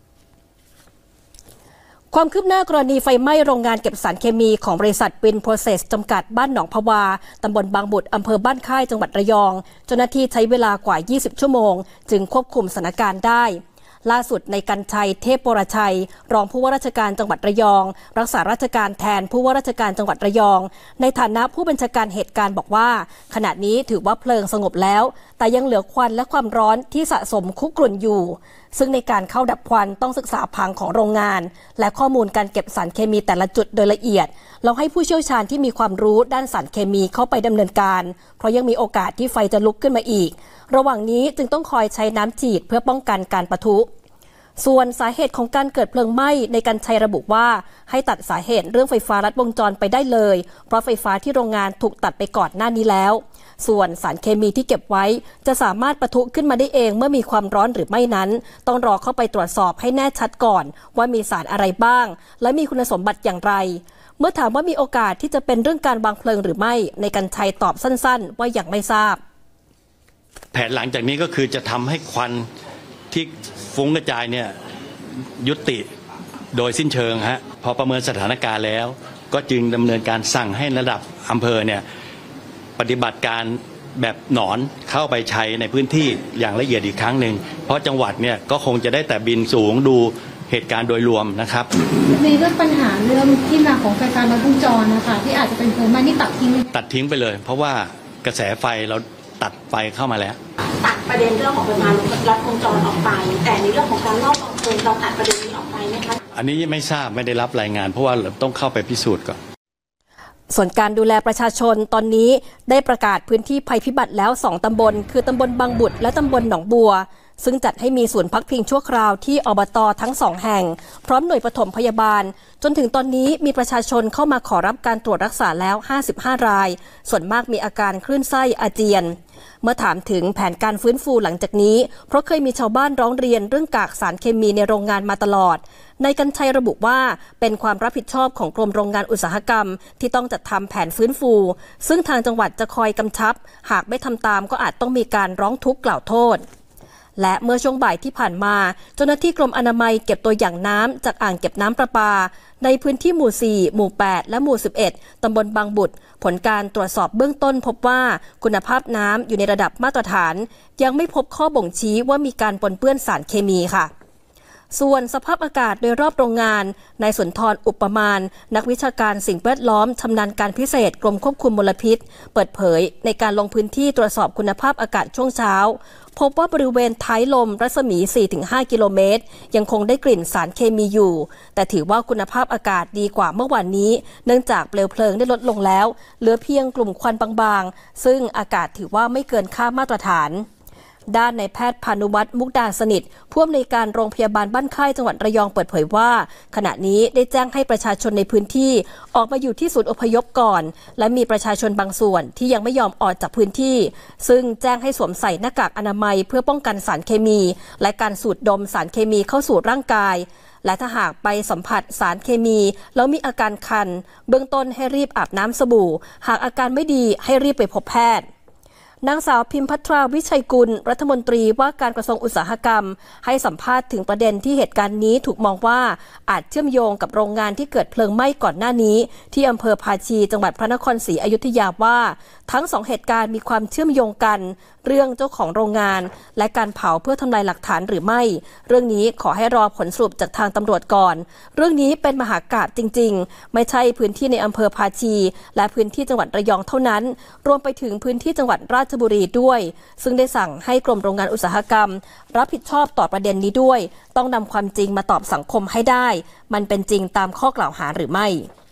ความคืบหน้ากรณีไฟไหม้โรงงานเก็บสารเคมีของบริษัทวินโปรเซสจำกัดบ้านหนองพวาตำบลบางบุตรอำเภอบ้านค่ายจังหวัดระยองเจ้าหน้าที่ใช้เวลากว่ายี่สิบชั่วโมงจึงควบคุมสถานการณ์ได้ล่าสุดในกรรชัยเทพปรชัยรองผู้ว่าราชการจังหวัดระยองรักษาราชการแทนผู้ว่าราชการจังหวัดระยองในฐานะผู้บัญชาการเหตุการณ์บอกว่าขณะนี้ถือว่าเพลิงสงบแล้วแต่ยังเหลือควันและความร้อนที่สะสมคุกรุ่นอยู่ซึ่งในการเข้าดับควันต้องศึกษาผังของโรงงานและข้อมูลการเก็บสารเคมีแต่ละจุดโดยละเอียดแล้วให้ผู้เชี่ยวชาญที่มีความรู้ด้านสารเคมีเข้าไปดำเนินการเพราะยังมีโอกาสที่ไฟจะลุกขึ้นมาอีกระหว่างนี้จึงต้องคอยใช้น้ำฉีดเพื่อป้องกันการปะทุส่วนสาเหตุของการเกิดเพลิงไหม้ในการชัยระบุว่าให้ตัดสาเหตุเรื่องไฟฟ้าลัดวงจรไปได้เลยเพราะไฟฟ้าที่โรงงานถูกตัดไปก่อนหน้านี้แล้วส่วนสารเคมีที่เก็บไว้จะสามารถปะทุขึ้นมาได้เองเมื่อมีความร้อนหรือไม่นั้นต้องรอเข้าไปตรวจสอบให้แน่ชัดก่อนว่ามีสารอะไรบ้างและมีคุณสมบัติอย่างไรเมื่อถามว่ามีโอกาสที่จะเป็นเรื่องการวางเพลิงหรือไม่ในการชัยตอบสั้นๆว่ายังไม่ทราบแผนหลังจากนี้ก็คือจะทำให้ควันที่ฟุ้งกระจายเนี่ยยุติโดยสิ้นเชิงฮะพอประเมินสถานการณ์แล้วก็จึงดำเนินการสั่งให้ระดับอำเภอเนี่ยปฏิบัติการแบบหนอนเข้าไปใช้ในพื้นที่อย่างละเอียดอีกครั้งหนึ่งเพราะจังหวัดเนี่ยก็คงจะได้แต่บินสูงดูเหตุการณ์โดยรวมนะครับในเรื่องปัญหาเรื่องที่มาของไฟฟ้าลัดวงจรนะคะที่อาจจะเป็นเพลิงไหม้นี่ตัดทิ้งตัดทิ้งไปเลยเพราะว่ากระแสไฟเราตัดไฟเข้ามาแล้วตัดประเด็นเรื่องของไฟฟ้าลัดวงจรออกไปแต่ในเรื่องของการลอบวางเพลิงเราตัดประเด็นนี้ออกไปไหมคะอันนี้ไม่ทราบไม่ได้รับรายงานเพราะว่าต้องเข้าไปพิสูจน์ก่อนส่วนการดูแลประชาชนตอนนี้ได้ประกาศพื้นที่ภัยพิบัติแล้วสองตำบลคือตำบลบางบุตรและตำบลหนองบัวซึ่งจัดให้มีศูนย์พักพิงชั่วคราวที่อบต.ทั้งสองแห่งพร้อมหน่วยปฐมพยาบาลจนถึงตอนนี้มีประชาชนเข้ามาขอรับการตรวจรักษาแล้วห้าสิบห้ารายส่วนมากมีอาการคลื่นไส้อาเจียนเมื่อถามถึงแผนการฟื้นฟูหลังจากนี้เพราะเคยมีชาวบ้านร้องเรียนเรื่องกากสารเคมีในโรงงานมาตลอดนายกรรชัยระบุว่าเป็นความรับผิดชอบของกรมโรงงานอุตสาหกรรมที่ต้องจัดทำแผนฟื้นฟูซึ่งทางจังหวัดจะคอยกำชับหากไม่ทำตามก็อาจต้องมีการร้องทุกข์กล่าวโทษและเมื่อช่วงบ่ายที่ผ่านมาเจ้าหน้าที่กรมอนามัยเก็บตัวอย่างน้ำจากอ่างเก็บน้ำประปาในพื้นที่หมู่สี่หมู่แปดและหมู่สิบเอ็ดตำบลบางบุตรผลการตรวจสอบเบื้องต้นพบว่าคุณภาพน้ำอยู่ในระดับมาตรฐานยังไม่พบข้อบ่งชี้ว่ามีการปนเปื้อนสารเคมีค่ะส่วนสภาพอากาศโดยรอบโรงงานนายสุนทรอุปมาณนักวิชาการสิ่งแวดล้อมชำนาญการพิเศษกรมควบคุมมลพิษเปิดเผยในการลงพื้นที่ตรวจสอบคุณภาพอากาศช่วงเช้าพบว่าบริเวณท้ายลมรัศมี สี่ถึงห้า กิโลเมตรยังคงได้กลิ่นสารเคมีอยู่แต่ถือว่าคุณภาพอากาศดีกว่าเมื่อวานนี้เนื่องจากเปลวเพลิงได้ลดลงแล้วเหลือเพียงกลุ่มควันบางๆซึ่งอากาศถือว่าไม่เกินค่ามาตรฐานด้านนายแพทย์พานุวัฒน์มุกดาสนิทผู้อำนวยการโรงพยาบาลบ้านค่ายจังหวัดระยองเปิดเผยว่าขณะนี้ได้แจ้งให้ประชาชนในพื้นที่ออกมาอยู่ที่ศูนย์อพยพก่อนและมีประชาชนบางส่วนที่ยังไม่ยอมออกจากพื้นที่ซึ่งแจ้งให้สวมใส่หน้ากากอนามัยเพื่อป้องกันสารเคมีและการสูดดมสารเคมีเข้าสู่ร่างกายและถ้าหากไปสัมผัสสารเคมีแล้วมีอาการคันเบื้องต้นให้รีบอาบน้ำสบู่หากอาการไม่ดีให้รีบไปพบแพทย์นางสาวพิมพัทราวิชัยกุลรัฐมนตรีว่าการกระทรวงอุตสาหกรรมให้สัมภาษณ์ถึงประเด็นที่เหตุการณ์นี้ถูกมองว่าอาจเชื่อมโยงกับโรงงานที่เกิดเพลิงไหม้ก่อนหน้านี้ที่อำเภอภาชีจังหวัดพระนครศรีอยุธยาว่าทั้งสองเหตุการณ์มีความเชื่อมโยงกันเรื่องเจ้าของโรงงานและการเผาเพื่อทำลายหลักฐานหรือไม่เรื่องนี้ขอให้รอผลสรุปจากทางตำรวจก่อนเรื่องนี้เป็นมหากาพย์จริงๆไม่ใช่พื้นที่ในอำเภอภาชีและพื้นที่จังหวัดระยองเท่านั้นรวมไปถึงพื้นที่จังหวัดราชบุรีด้วยซึ่งได้สั่งให้กรมโรงงานอุตสาหกรรมรับผิดชอบต่อประเด็นนี้ด้วยต้องนำความจริงมาตอบสังคมให้ได้มันเป็นจริงตามข้อกล่าวหาหรือไม่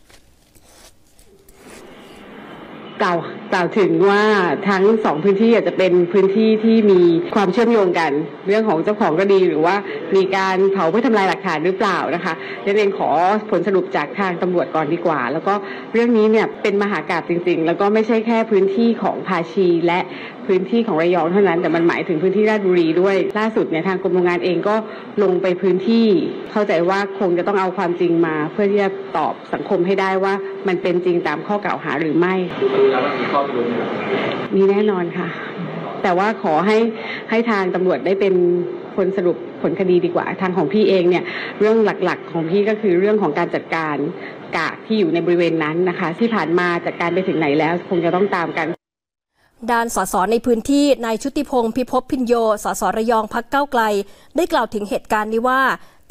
กล่าวกล่าวถึงว่าทั้งสองพื้นที่อาจจะเป็นพื้นที่ที่มีความเชื่อมโยงกันเรื่องของเจ้าของก็ดีหรือว่ามีการเผาเพื่อทำลายหลักฐานหรือเปล่านะคะดังนั้นขอผลสรุปจากทางตำรวจก่อนดีกว่าแล้วก็เรื่องนี้เนี่ยเป็นมหากาพย์จริงๆแล้วก็ไม่ใช่แค่พื้นที่ของภาชีและพื้นที่ของระยองเท่านั้นแต่มันหมายถึงพื้นที่ราชบุรีด้วยล่าสุดเนี่ยทางกรมโรงงานเองก็ลงไปพื้นที่เข้าใจว่าคงจะต้องเอาความจริงมาเพื่อที่จะตอบสังคมให้ได้ว่ามันเป็นจริงตามข้อกล่าวหาหรือไม่มีแน่นอนค่ะแต่ว่าขอให้ให้ทางตำรวจได้เป็นคนสรุปผลคดีดีกว่าทางของพี่เองเนี่ยเรื่องหลักๆของพี่ก็คือเรื่องของการจัดการกากที่อยู่ในบริเวณนั้นนะคะที่ผ่านมาจัดการไปถึงไหนแล้วคงจะต้องตามกันด้านสสในพื้นที่นายชุติพงษ์พิภพพินโยสสระยองพรรคก้าวไกลได้กล่าวถึงเหตุการณ์นี้ว่า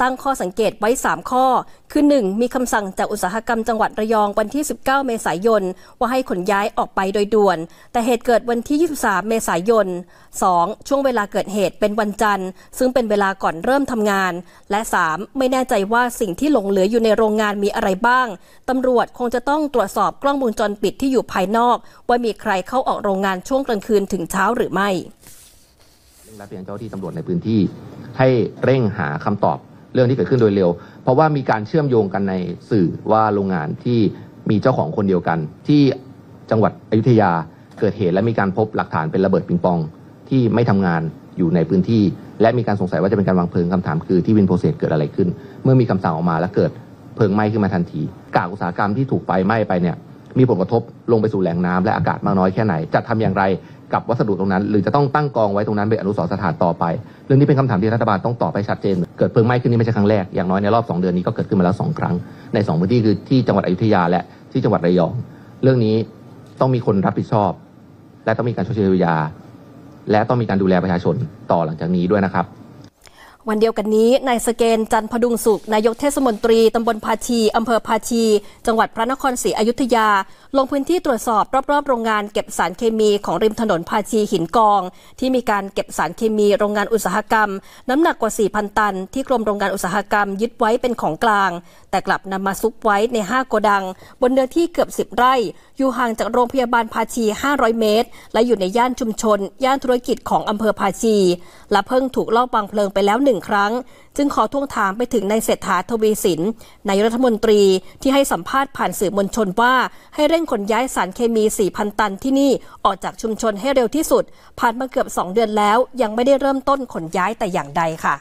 ตั้งข้อสังเกตไว้สามข้อคือหนึ่งมีคำสั่งจากอุตสาหกรรมจังหวัดระยองวันที่สิบเก้าเมษายนว่าให้ขนย้ายออกไปโดยด่วนแต่เหตุเกิดวันที่ยี่สิบสามเมษายนสองช่วงเวลาเกิดเหตุเป็นวันจันทร์ซึ่งเป็นเวลาก่อนเริ่มทำงานและสามไม่แน่ใจว่าสิ่งที่หลงเหลืออยู่ในโรงงานมีอะไรบ้างตำรวจคงจะต้องตรวจสอบกล้องวงจรปิดที่อยู่ภายนอกว่ามีใครเข้าออกโรงงานช่วงกลางคืนถึงเช้าหรือไม่เร่งรัดไปยังเจ้าที่ตำรวจในพื้นที่ให้เร่งหาคำตอบเรื่องที่เกิดขึ้นโดยเร็วเพราะว่ามีการเชื่อมโยงกันในสื่อว่าโรงงานที่มีเจ้าของคนเดียวกันที่จังหวัดอยุธยาเกิดเหตุและมีการพบหลักฐานเป็นระเบิดปิงปองที่ไม่ทำงานอยู่ในพื้นที่และมีการสงสัยว่าจะเป็นการวางเพลิงคำถามคือที่วินโพรเซสเกิดอะไรขึ้นเมื่อมีคำสั่งออกมาและเกิดเพลิงไหม้ขึ้นมาทันทีกากอุตสาหกรรมที่ถูกไฟไหม้ไปเนี่ยมีผลกระทบลงไปสู่แหล่งน้ำและอากาศมากน้อยแค่ไหนจะทำอย่างไรกับวัสดุตรงนั้นหรือจะต้องตั้งกองไว้ตรงนั้นเป็นอนุสรณ์สถานต่อไปเรื่องนี้เป็นคำถามที่รัฐบาลต้องตอบให้ชัดเจนเกิดเพลิงไหม้ขึ้นนี่ไม่ใช่ครั้งแรกอย่างน้อยในรอบสองเดือนนี้ก็เกิดขึ้นมาแล้วสองครั้งในสองพื้นที่คือที่จังหวัดอยุธยาและที่จังหวัดระยองเรื่องนี้ต้องมีคนรับผิดชอบและต้องมีการชดเชยเยียวยาและต้องมีการดูแลประชาชนต่อหลังจากนี้ด้วยนะครับวันเดียวกันนี้นายสเกนจันทร์พดุงสุขนายกเทศมนตรีตำบลภาชีอำเภอภาชีจังหวัดพระนครศรีอยุธยาลงพื้นที่ตรวจสอบรอบๆโรงงานเก็บสารเคมีของริมถนนภาชีหินกองที่มีการเก็บสารเคมีโรงงานอุตสาหกรรมน้ำหนักกว่า สี่พัน ตันที่กรมโรงงานอุตสาหกรรมยึดไว้เป็นของกลางแต่กลับนำมาซุกไว้ในห้าโกดังบนเนื้อที่เกือบสิบไร่อยู่ห่างจากโรงพยาบาลภาชีห้าร้อยเมตรและอยู่ในย่านชุมชนย่านธุรกิจของอำเภอภาชีและเพิ่งถูกลอบวางเพลิงไปแล้วหนึ่งครั้งจึงขอทวงถามไปถึงนายเศรษฐาทวีสินนายรัฐมนตรีที่ให้สัมภาษณ์ผ่านสื่อมวลชนว่าให้เร่งขนย้ายสารเคมี สี่พัน ตันที่นี่ออกจากชุมชนให้เร็วที่สุดผ่านมาเกือบสองเดือนแล้วยังไม่ได้เริ่มต้นขนย้ายแต่อย่างใดค่ะ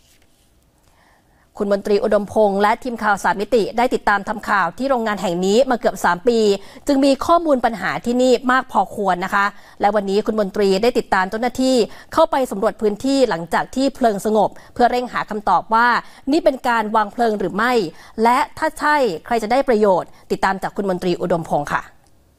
คุณมนตรีอุดมพงษ์และทีมข่าวสามมิติได้ติดตามทำข่าวที่โรงงานแห่งนี้มาเกือบสามปีจึงมีข้อมูลปัญหาที่นี่มากพอควรนะคะและวันนี้คุณมนตรีได้ติดตามเจ้าหน้าที่เข้าไปสำรวจพื้นที่หลังจากที่เพลิงสงบเพื่อเร่งหาคำตอบว่านี่เป็นการวางเพลิงหรือไม่และถ้าใช่ใครจะได้ประโยชน์ติดตามจากคุณมนตรีอุดมพงษ์ค่ะ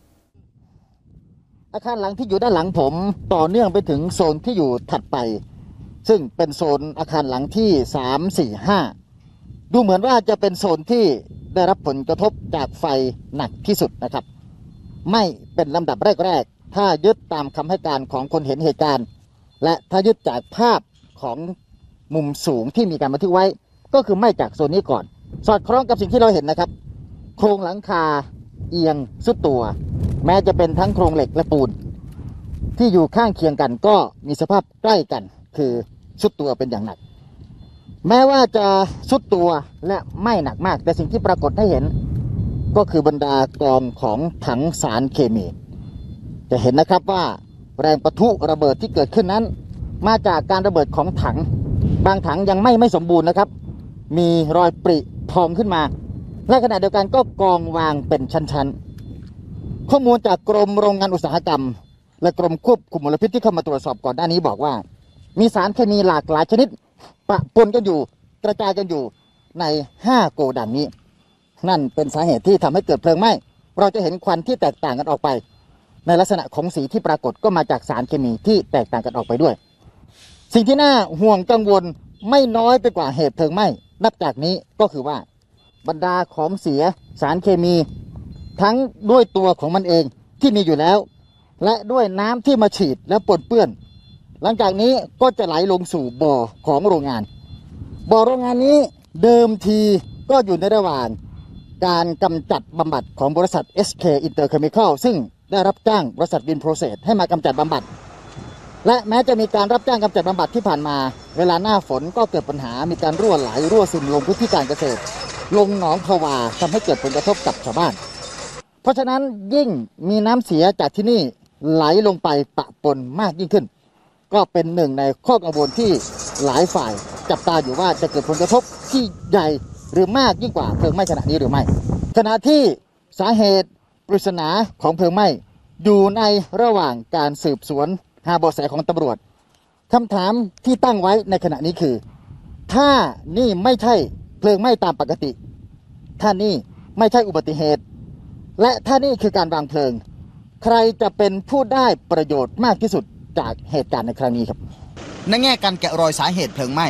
อาคารหลังที่อยู่ด้านหลังผมต่อเนื่องไปถึงโซนที่อยู่ถัดไปซึ่งเป็นโซนอาคารหลังที่สาม สี่ ห้าดูเหมือนว่าจะเป็นโซนที่ได้รับผลกระทบจากไฟหนักที่สุดนะครับไม่เป็นลำดับแรกๆถ้ายึดตามคำให้การของคนเห็นเหตุการณ์และถ้ายึดจากภาพของมุมสูงที่มีการบันทึกไว้ก็คือไม่จากโซนนี้ก่อนสอดคล้องกับสิ่งที่เราเห็นนะครับโครงหลังคาเอียงสุดตัวแม้จะเป็นทั้งโครงเหล็กและปูนที่อยู่ข้างเคียงกันก็มีสภาพใกล้กันคือสุดตัวเป็นอย่างหนักแม้ว่าจะสุดตัวและไม่หนักมากแต่สิ่งที่ปรากฏให้เห็นก็คือบรรดากองของถังสารเคมีจะเห็นนะครับว่าแรงปะทุระเบิดที่เกิดขึ้นนั้นมาจากการระเบิดของถังบางถังยังไม่ไม่สมบูรณ์นะครับมีรอยปริพองขึ้นมาและขณะเดียวกันก็กองวางเป็นชั้นๆข้อมูลจากกรมโรงงานอุตสาหกรรมและกรมควบคุมมลพิษที่เข้ามาตรวจสอบก่อนหน้านี้บอกว่ามีสารเคมีหลากหลายชนิดปะปนกันอยู่กระจายกันอยู่ในห้าโกดังนี้นั่นเป็นสาเหตุที่ทำให้เกิดเพลิงไหม้เราจะเห็นควันที่แตกต่างกันออกไปในลักษณะของสีที่ปรากฏก็มาจากสารเคมีที่แตกต่างกันออกไปด้วยสิ่งที่น่าห่วงกังวลไม่น้อยไปกว่าเหตุเพลิงไหม้นับจากนี้ก็คือว่าบรรดาของเสียสารเคมีทั้งด้วยตัวของมันเองที่มีอยู่แล้วและด้วยน้ำที่มาฉีดและปนเปื้อนหลังจากนี้ก็จะไหลลงสู่บ่อของโรงงานบ่อโรงงานนี้เดิมทีก็อยู่ในระหว่างการกำจัดบำบัดของบริษัท เอส เค Interchemical ซึ่งได้รับจ้างบริษัทวินโปรเซสให้มากำจัดบำบัดและแม้จะมีการรับจ้างกำจัดบำบัดที่ผ่านมาเวลาหน้าฝนก็เกิดปัญหามีการรั่วไหลรั่วซึมลงพื้นที่การเกษตรลงหนองขวาทำให้เกิดผลกระทบกับชาวบ้านเพราะฉะนั้นยิ่งมีน้ำเสียจากที่นี่ไหลลงไปปะปนมากยิ่งขึ้นก็เป็นหนึ่งในข้อกังวลที่หลายฝ่ายจับตาอยู่ว่าจะเกิดผลกระทบที่ใหญ่หรือมากยิ่งกว่าเพลิงไหม้ขณะนี้หรือไม่ขณะที่สาเหตุปริศนาของเพลิงไหม้อยู่ในระหว่างการสืบสวนหาเบาะแสของตำรวจคำถามที่ตั้งไว้ในขณะนี้คือถ้านี่ไม่ใช่เพลิงไหม้ตามปกติถ้านี่ไม่ใช่อุบัติเหตุและถ้านี่คือการวางเพลิงใครจะเป็นผู้ได้ประโยชน์มากที่สุดจากเหตุการณ์ในครั้งนี้ครับในแง่การแกะรอยสาเหตุเพลิงไหม้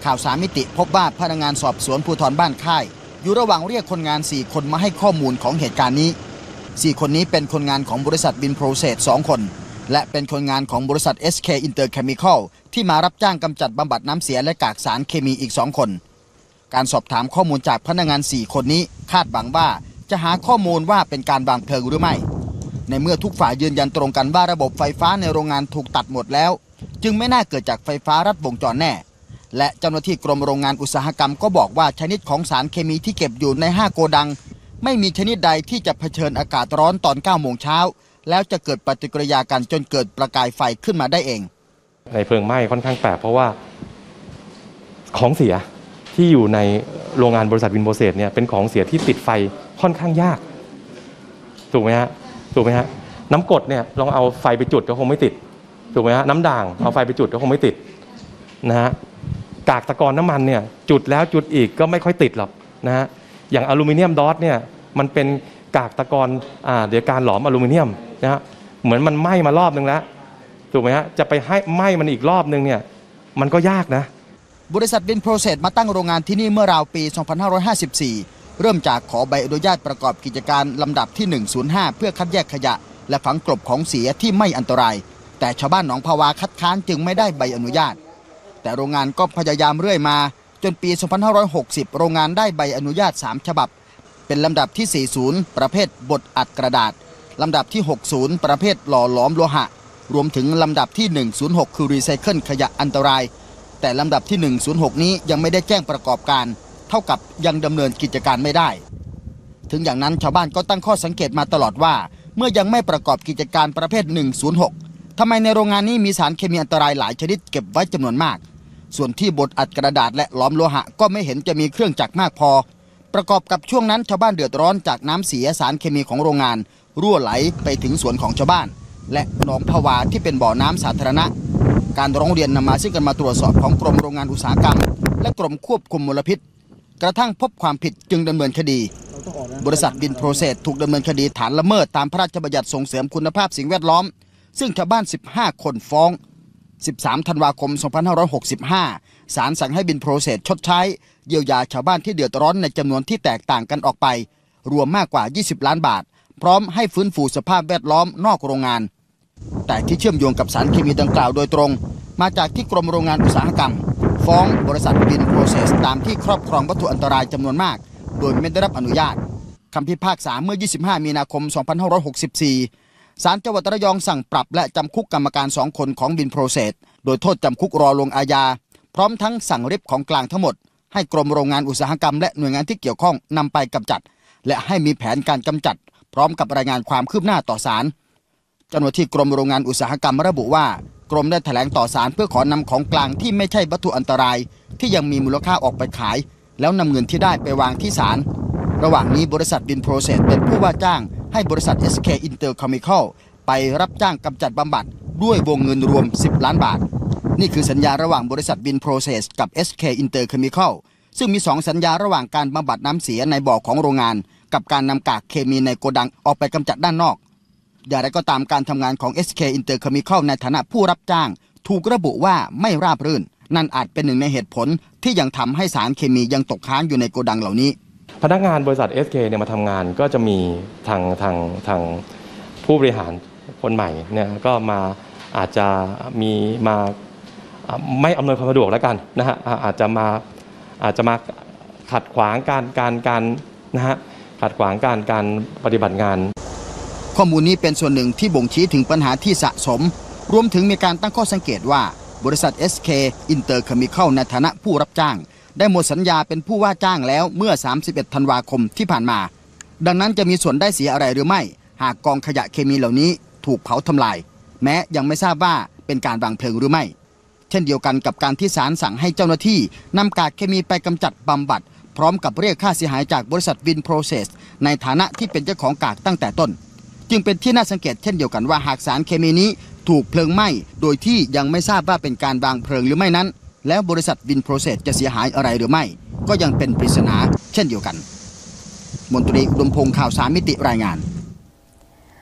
ข่าวสามมิติพบว่าพนักงานสอบสวนภูธรบ้านค่ายอยู่ระหว่างเรียกคนงานสี่คนมาให้ข้อมูลของเหตุการณ์นี้สี่คนนี้เป็นคนงานของบริษัทบินโปรเซสสองคนและเป็นคนงานของบริษัท เอส เค Interchemical ที่มารับจ้างกำจัดบำบัดน้ำเสียและกากสารเคมีอีกสองคนการสอบถามข้อมูลจากพนักงานสี่คนนี้คาดหวังว่าจะหาข้อมูลว่าเป็นการวางเพลิงหรือไม่ในเมื่อทุกฝ่ายยืนยันตรงกันว่าระบบไฟฟ้าในโรงงานถูกตัดหมดแล้วจึงไม่น่าเกิดจากไฟฟ้ารัดวงจรแน่และเจ้าหน้าที่กรมโรงงานอุตสาหกรรมก็บอกว่าชนิดของสารเคมีที่เก็บอยู่ในห้าโกดังไม่มีชนิดใดที่จะเผชิญอากาศร้อนตอนเก้าโมงเช้าแล้วจะเกิดปฏิกิริยากันจนเกิดประกายไฟขึ้นมาได้เองในเพลิงไหม้ค่อนข้างแปลกเพราะว่าของเสียที่อยู่ในโรงงานบริษัทวินโปรเซสเนี่ยเป็นของเสียที่ติดไฟค่อนข้างยากถูกไหมฮะถูกไหมฮะน้ำกรดเนี่ยลองเอาไฟไปจุดก็คงไม่ติดถูกไหมฮะน้ำด่างเอาไฟไปจุดก็คงไม่ติดนะฮะกากตะกอนน้ำมันเนี่ยจุดแล้วจุดอีกก็ไม่ค่อยติดหรอกนะฮะอย่างอลูมิเนียมดอทเนี่ยมันเป็นกากตะกอนอ่าเดี๋ยวการหลอมอลูมิเนียมนะฮะเหมือนมันไหม้มารอบนึงแล้วถูกไหมฮะจะไปให้ไหม้มันอีกรอบนึงเนี่ยมันก็ยากนะบริษัทวินโปรเซสมาตั้งโรงงานที่นี่เมื่อราวปี สองพันห้าร้อยห้าสิบสี่ เริ่มจากขอใบอนุญาตประกอบกิจการลำดับที่ หนึ่งศูนย์ห้า เพื่อคัดแยกขยะและฝังกลบของเสียที่ไม่อันตรายแต่ชาวบ้านหนองภาวาคัดค้านจึงไม่ได้ใบอนุญาตแต่โรงงานก็พยายามเรื่อยมาจนปี สองพันห้าร้อยหกสิบ โรงงานได้ใบอนุญาตสามฉบับเป็นลำดับที่ สี่สิบ ประเภทบดอัดกระดาษลำดับที่ หกสิบ ประเภทหล่อหลอมโลหะรวมถึงลำดับที่ หนึ่งศูนย์หก คือรีไซเคิลขยะอันตรายแต่ลำดับที่ หนึ่งศูนย์หก นี้ยังไม่ได้แจ้งประกอบการเท่ากับยังดำเนินกิจการไม่ได้ถึงอย่างนั้นชาวบ้านก็ตั้งข้อสังเกตมาตลอดว่าเมื่อยังไม่ประกอบกิจการประเภท หนึ่งศูนย์หก ทำไมในโรงงานนี้มีสารเคมีอันตรายหลายชนิดเก็บไว้จำนวนมากส่วนที่บดอัดกระดาษและหลอมโลหะก็ไม่เห็นจะมีเครื่องจักรมากพอประกอบกับช่วงนั้นชาวบ้านเดือดร้อนจากน้ำเสียสารเคมีของโรงงานรั่วไหลไปถึงสวนของชาวบ้านและหนองภาวาที่เป็นบ่อน้ำสาธารณะการร้องเรียนนำมาซึ่งการมาตรวจสอบของกรมโรงงานอุตสาหกรรมและกรมควบคุมมลพิษกระทั่งพบความผิดจึงดำเนินคดีบริษัทบินโปรเซสถูกดำเนินคดีฐานละเมิดตามพระราชบัญญัติส่งเสริมคุณภาพสิ่งแวดล้อมซึ่งชาวบ้านสิบห้าคนฟ้องสิบสามธันวาคมสองพันห้าร้อยหกสิบห้าศาลสั่งให้บินโปรเซสชดใช้เยียวยาชาวบ้านที่เดือดร้อนในจำนวนที่แตกต่างกันออกไปรวมมากกว่ายี่สิบล้านบาทพร้อมให้ฟื้นฟูสภาพแวดล้อมนอกโรงงานแต่ที่เชื่อมโยงกับสารเคมีดังกล่าวโดยตรงมาจากที่กรมโรงงานอุตสาหกรรมฟ้องบริษัทบินโปรเซสตามที่ครอบครองวัตถุอันตรายจำนวนมากโดยไม่ได้รับอนุญาตคำพิพากษาเมื่อยี่สิบห้ามีนาคมสองพันห้าร้อยหกสิบสี่ศาลจังหวัดระยองสั่งปรับและจำคุกกรรมการสองคนของบินโปรเซสโดยโทษจำคุกรอลงอาญาพร้อมทั้งสั่งริบของกลางทั้งหมดให้กรมโรงงานอุตสาหกรรมและหน่วยงานที่เกี่ยวข้องนำไปกำจัดและให้มีแผนการกำจัดพร้อมกับรายงานความคืบหน้าต่อศาลเจ้าหน้าที่กรมโรงงานอุตสาหกรรมระบุว่ากรมได้แถลงต่อศาลเพื่อขอนำของกลางที่ไม่ใช่วัตถุอันตรายที่ยังมีมูลค่าออกไปขายแล้วนำเงินที่ได้ไปวางที่ศาลระหว่างนี้บริษัทบินโปรเซสเป็นผู้ว่าจ้างให้บริษัท เอส เค Interchemical ไปรับจ้างกำจัดบำบัดด้วยวงเงินรวมสิบล้านบาทนี่คือสัญญาระหว่างบริษัทบินโปรเซสกับ เอส เค Interchemical ซึ่งมีสองสัญญาระหว่างการบำบัดน้ำเสียในบ่อของโรงงานกับการนำกากเคมีในโกดังออกไปกำจัดด้านนอกอย่างไรก็ตามการทำงานของ เอส เค Interchemical ในฐานะผู้รับจ้างถูกระบุว่าไม่ราบรื่นนั่นอาจเป็นหนึ่งในเหตุผลที่ยังทำให้สารเคมียังตกค้างอยู่ในโกดังเหล่านี้พนักงานบริษัท เอส เค เนี่ยมาทำงานก็จะมีทางทางทางผู้บริหารคนใหม่เนี่ยก็มาอาจจะมีมาไม่อำนวยความสะดวกแล้วกันนะฮะอาจจะมาอาจจะมาขัดขวางการการการนะฮะขัดขวางการการปฏิบัติงานข้อมูลนี้เป็นส่วนหนึ่งที่บ่งชี้ถึงปัญหาที่สะสมรวมถึงมีการตั้งข้อสังเกตว่าบริษัท เอส เค Interchemical ในฐานะผู้รับจ้างได้หมดสัญญาเป็นผู้ว่าจ้างแล้วเมื่อสามสิบเอ็ดธันวาคมที่ผ่านมาดังนั้นจะมีส่วนได้เสียอะไรหรือไม่หากกองขยะเคมีเหล่านี้ถูกเผาทำลายแม้ยังไม่ทราบว่าเป็นการวางเพลิงหรือไม่เช่นเดียวกันกับการที่ศาลสั่งให้เจ้าหน้าที่นำกากเคมีไปกำจัดบำบัดพร้อมกับเรียกค่าเสียหายจากบริษัทวินโปรเซสในฐานะที่เป็นเจ้าของกากตั้งแต่ต้นจึงเป็นที่น่าสังเกตเช่นเดียวกันว่าหากสารเคมีนี้ถูกเพลิงไหม้โดยที่ยังไม่ทราบว่าเป็นการวางเพลิงหรือไม่นั้นแล้วบริษัทวินโปรเซสจะเสียหายอะไรหรือไม่ก็ยังเป็นปริศนาเช่นเดียวกันมนตรีอุดมพงษ์ข่าวสามมิติรายงาน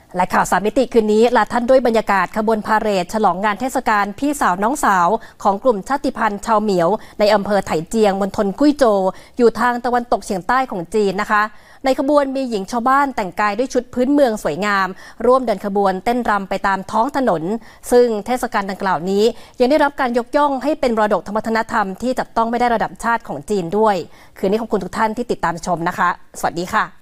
และข่าวสามมิติคืนนี้ลาท่านด้วยบรรยากาศขบวนพาเหรดฉลองงานเทศกาลพี่สาวน้องสาวของกลุ่มชาติพันธุ์ชาวเหมียวในอำเภอไถเจียงมณฑลกุ้ยโจวอยู่ทางตะวันตกเฉียงใต้ของจีนนะคะในขบวนมีหญิงชาวบ้านแต่งกายด้วยชุดพื้นเมืองสวยงามร่วมเดินขบวนเต้นรำไปตามท้องถนนซึ่งเทศกาลดังกล่าวนี้ยังได้รับการยกย่องให้เป็นมรดกทางวัฒนธรรมที่จับต้องไม่ได้ระดับชาติของจีนด้วยคืนนี้ขอบคุณทุกท่านที่ติดตามชมนะคะสวัสดีค่ะ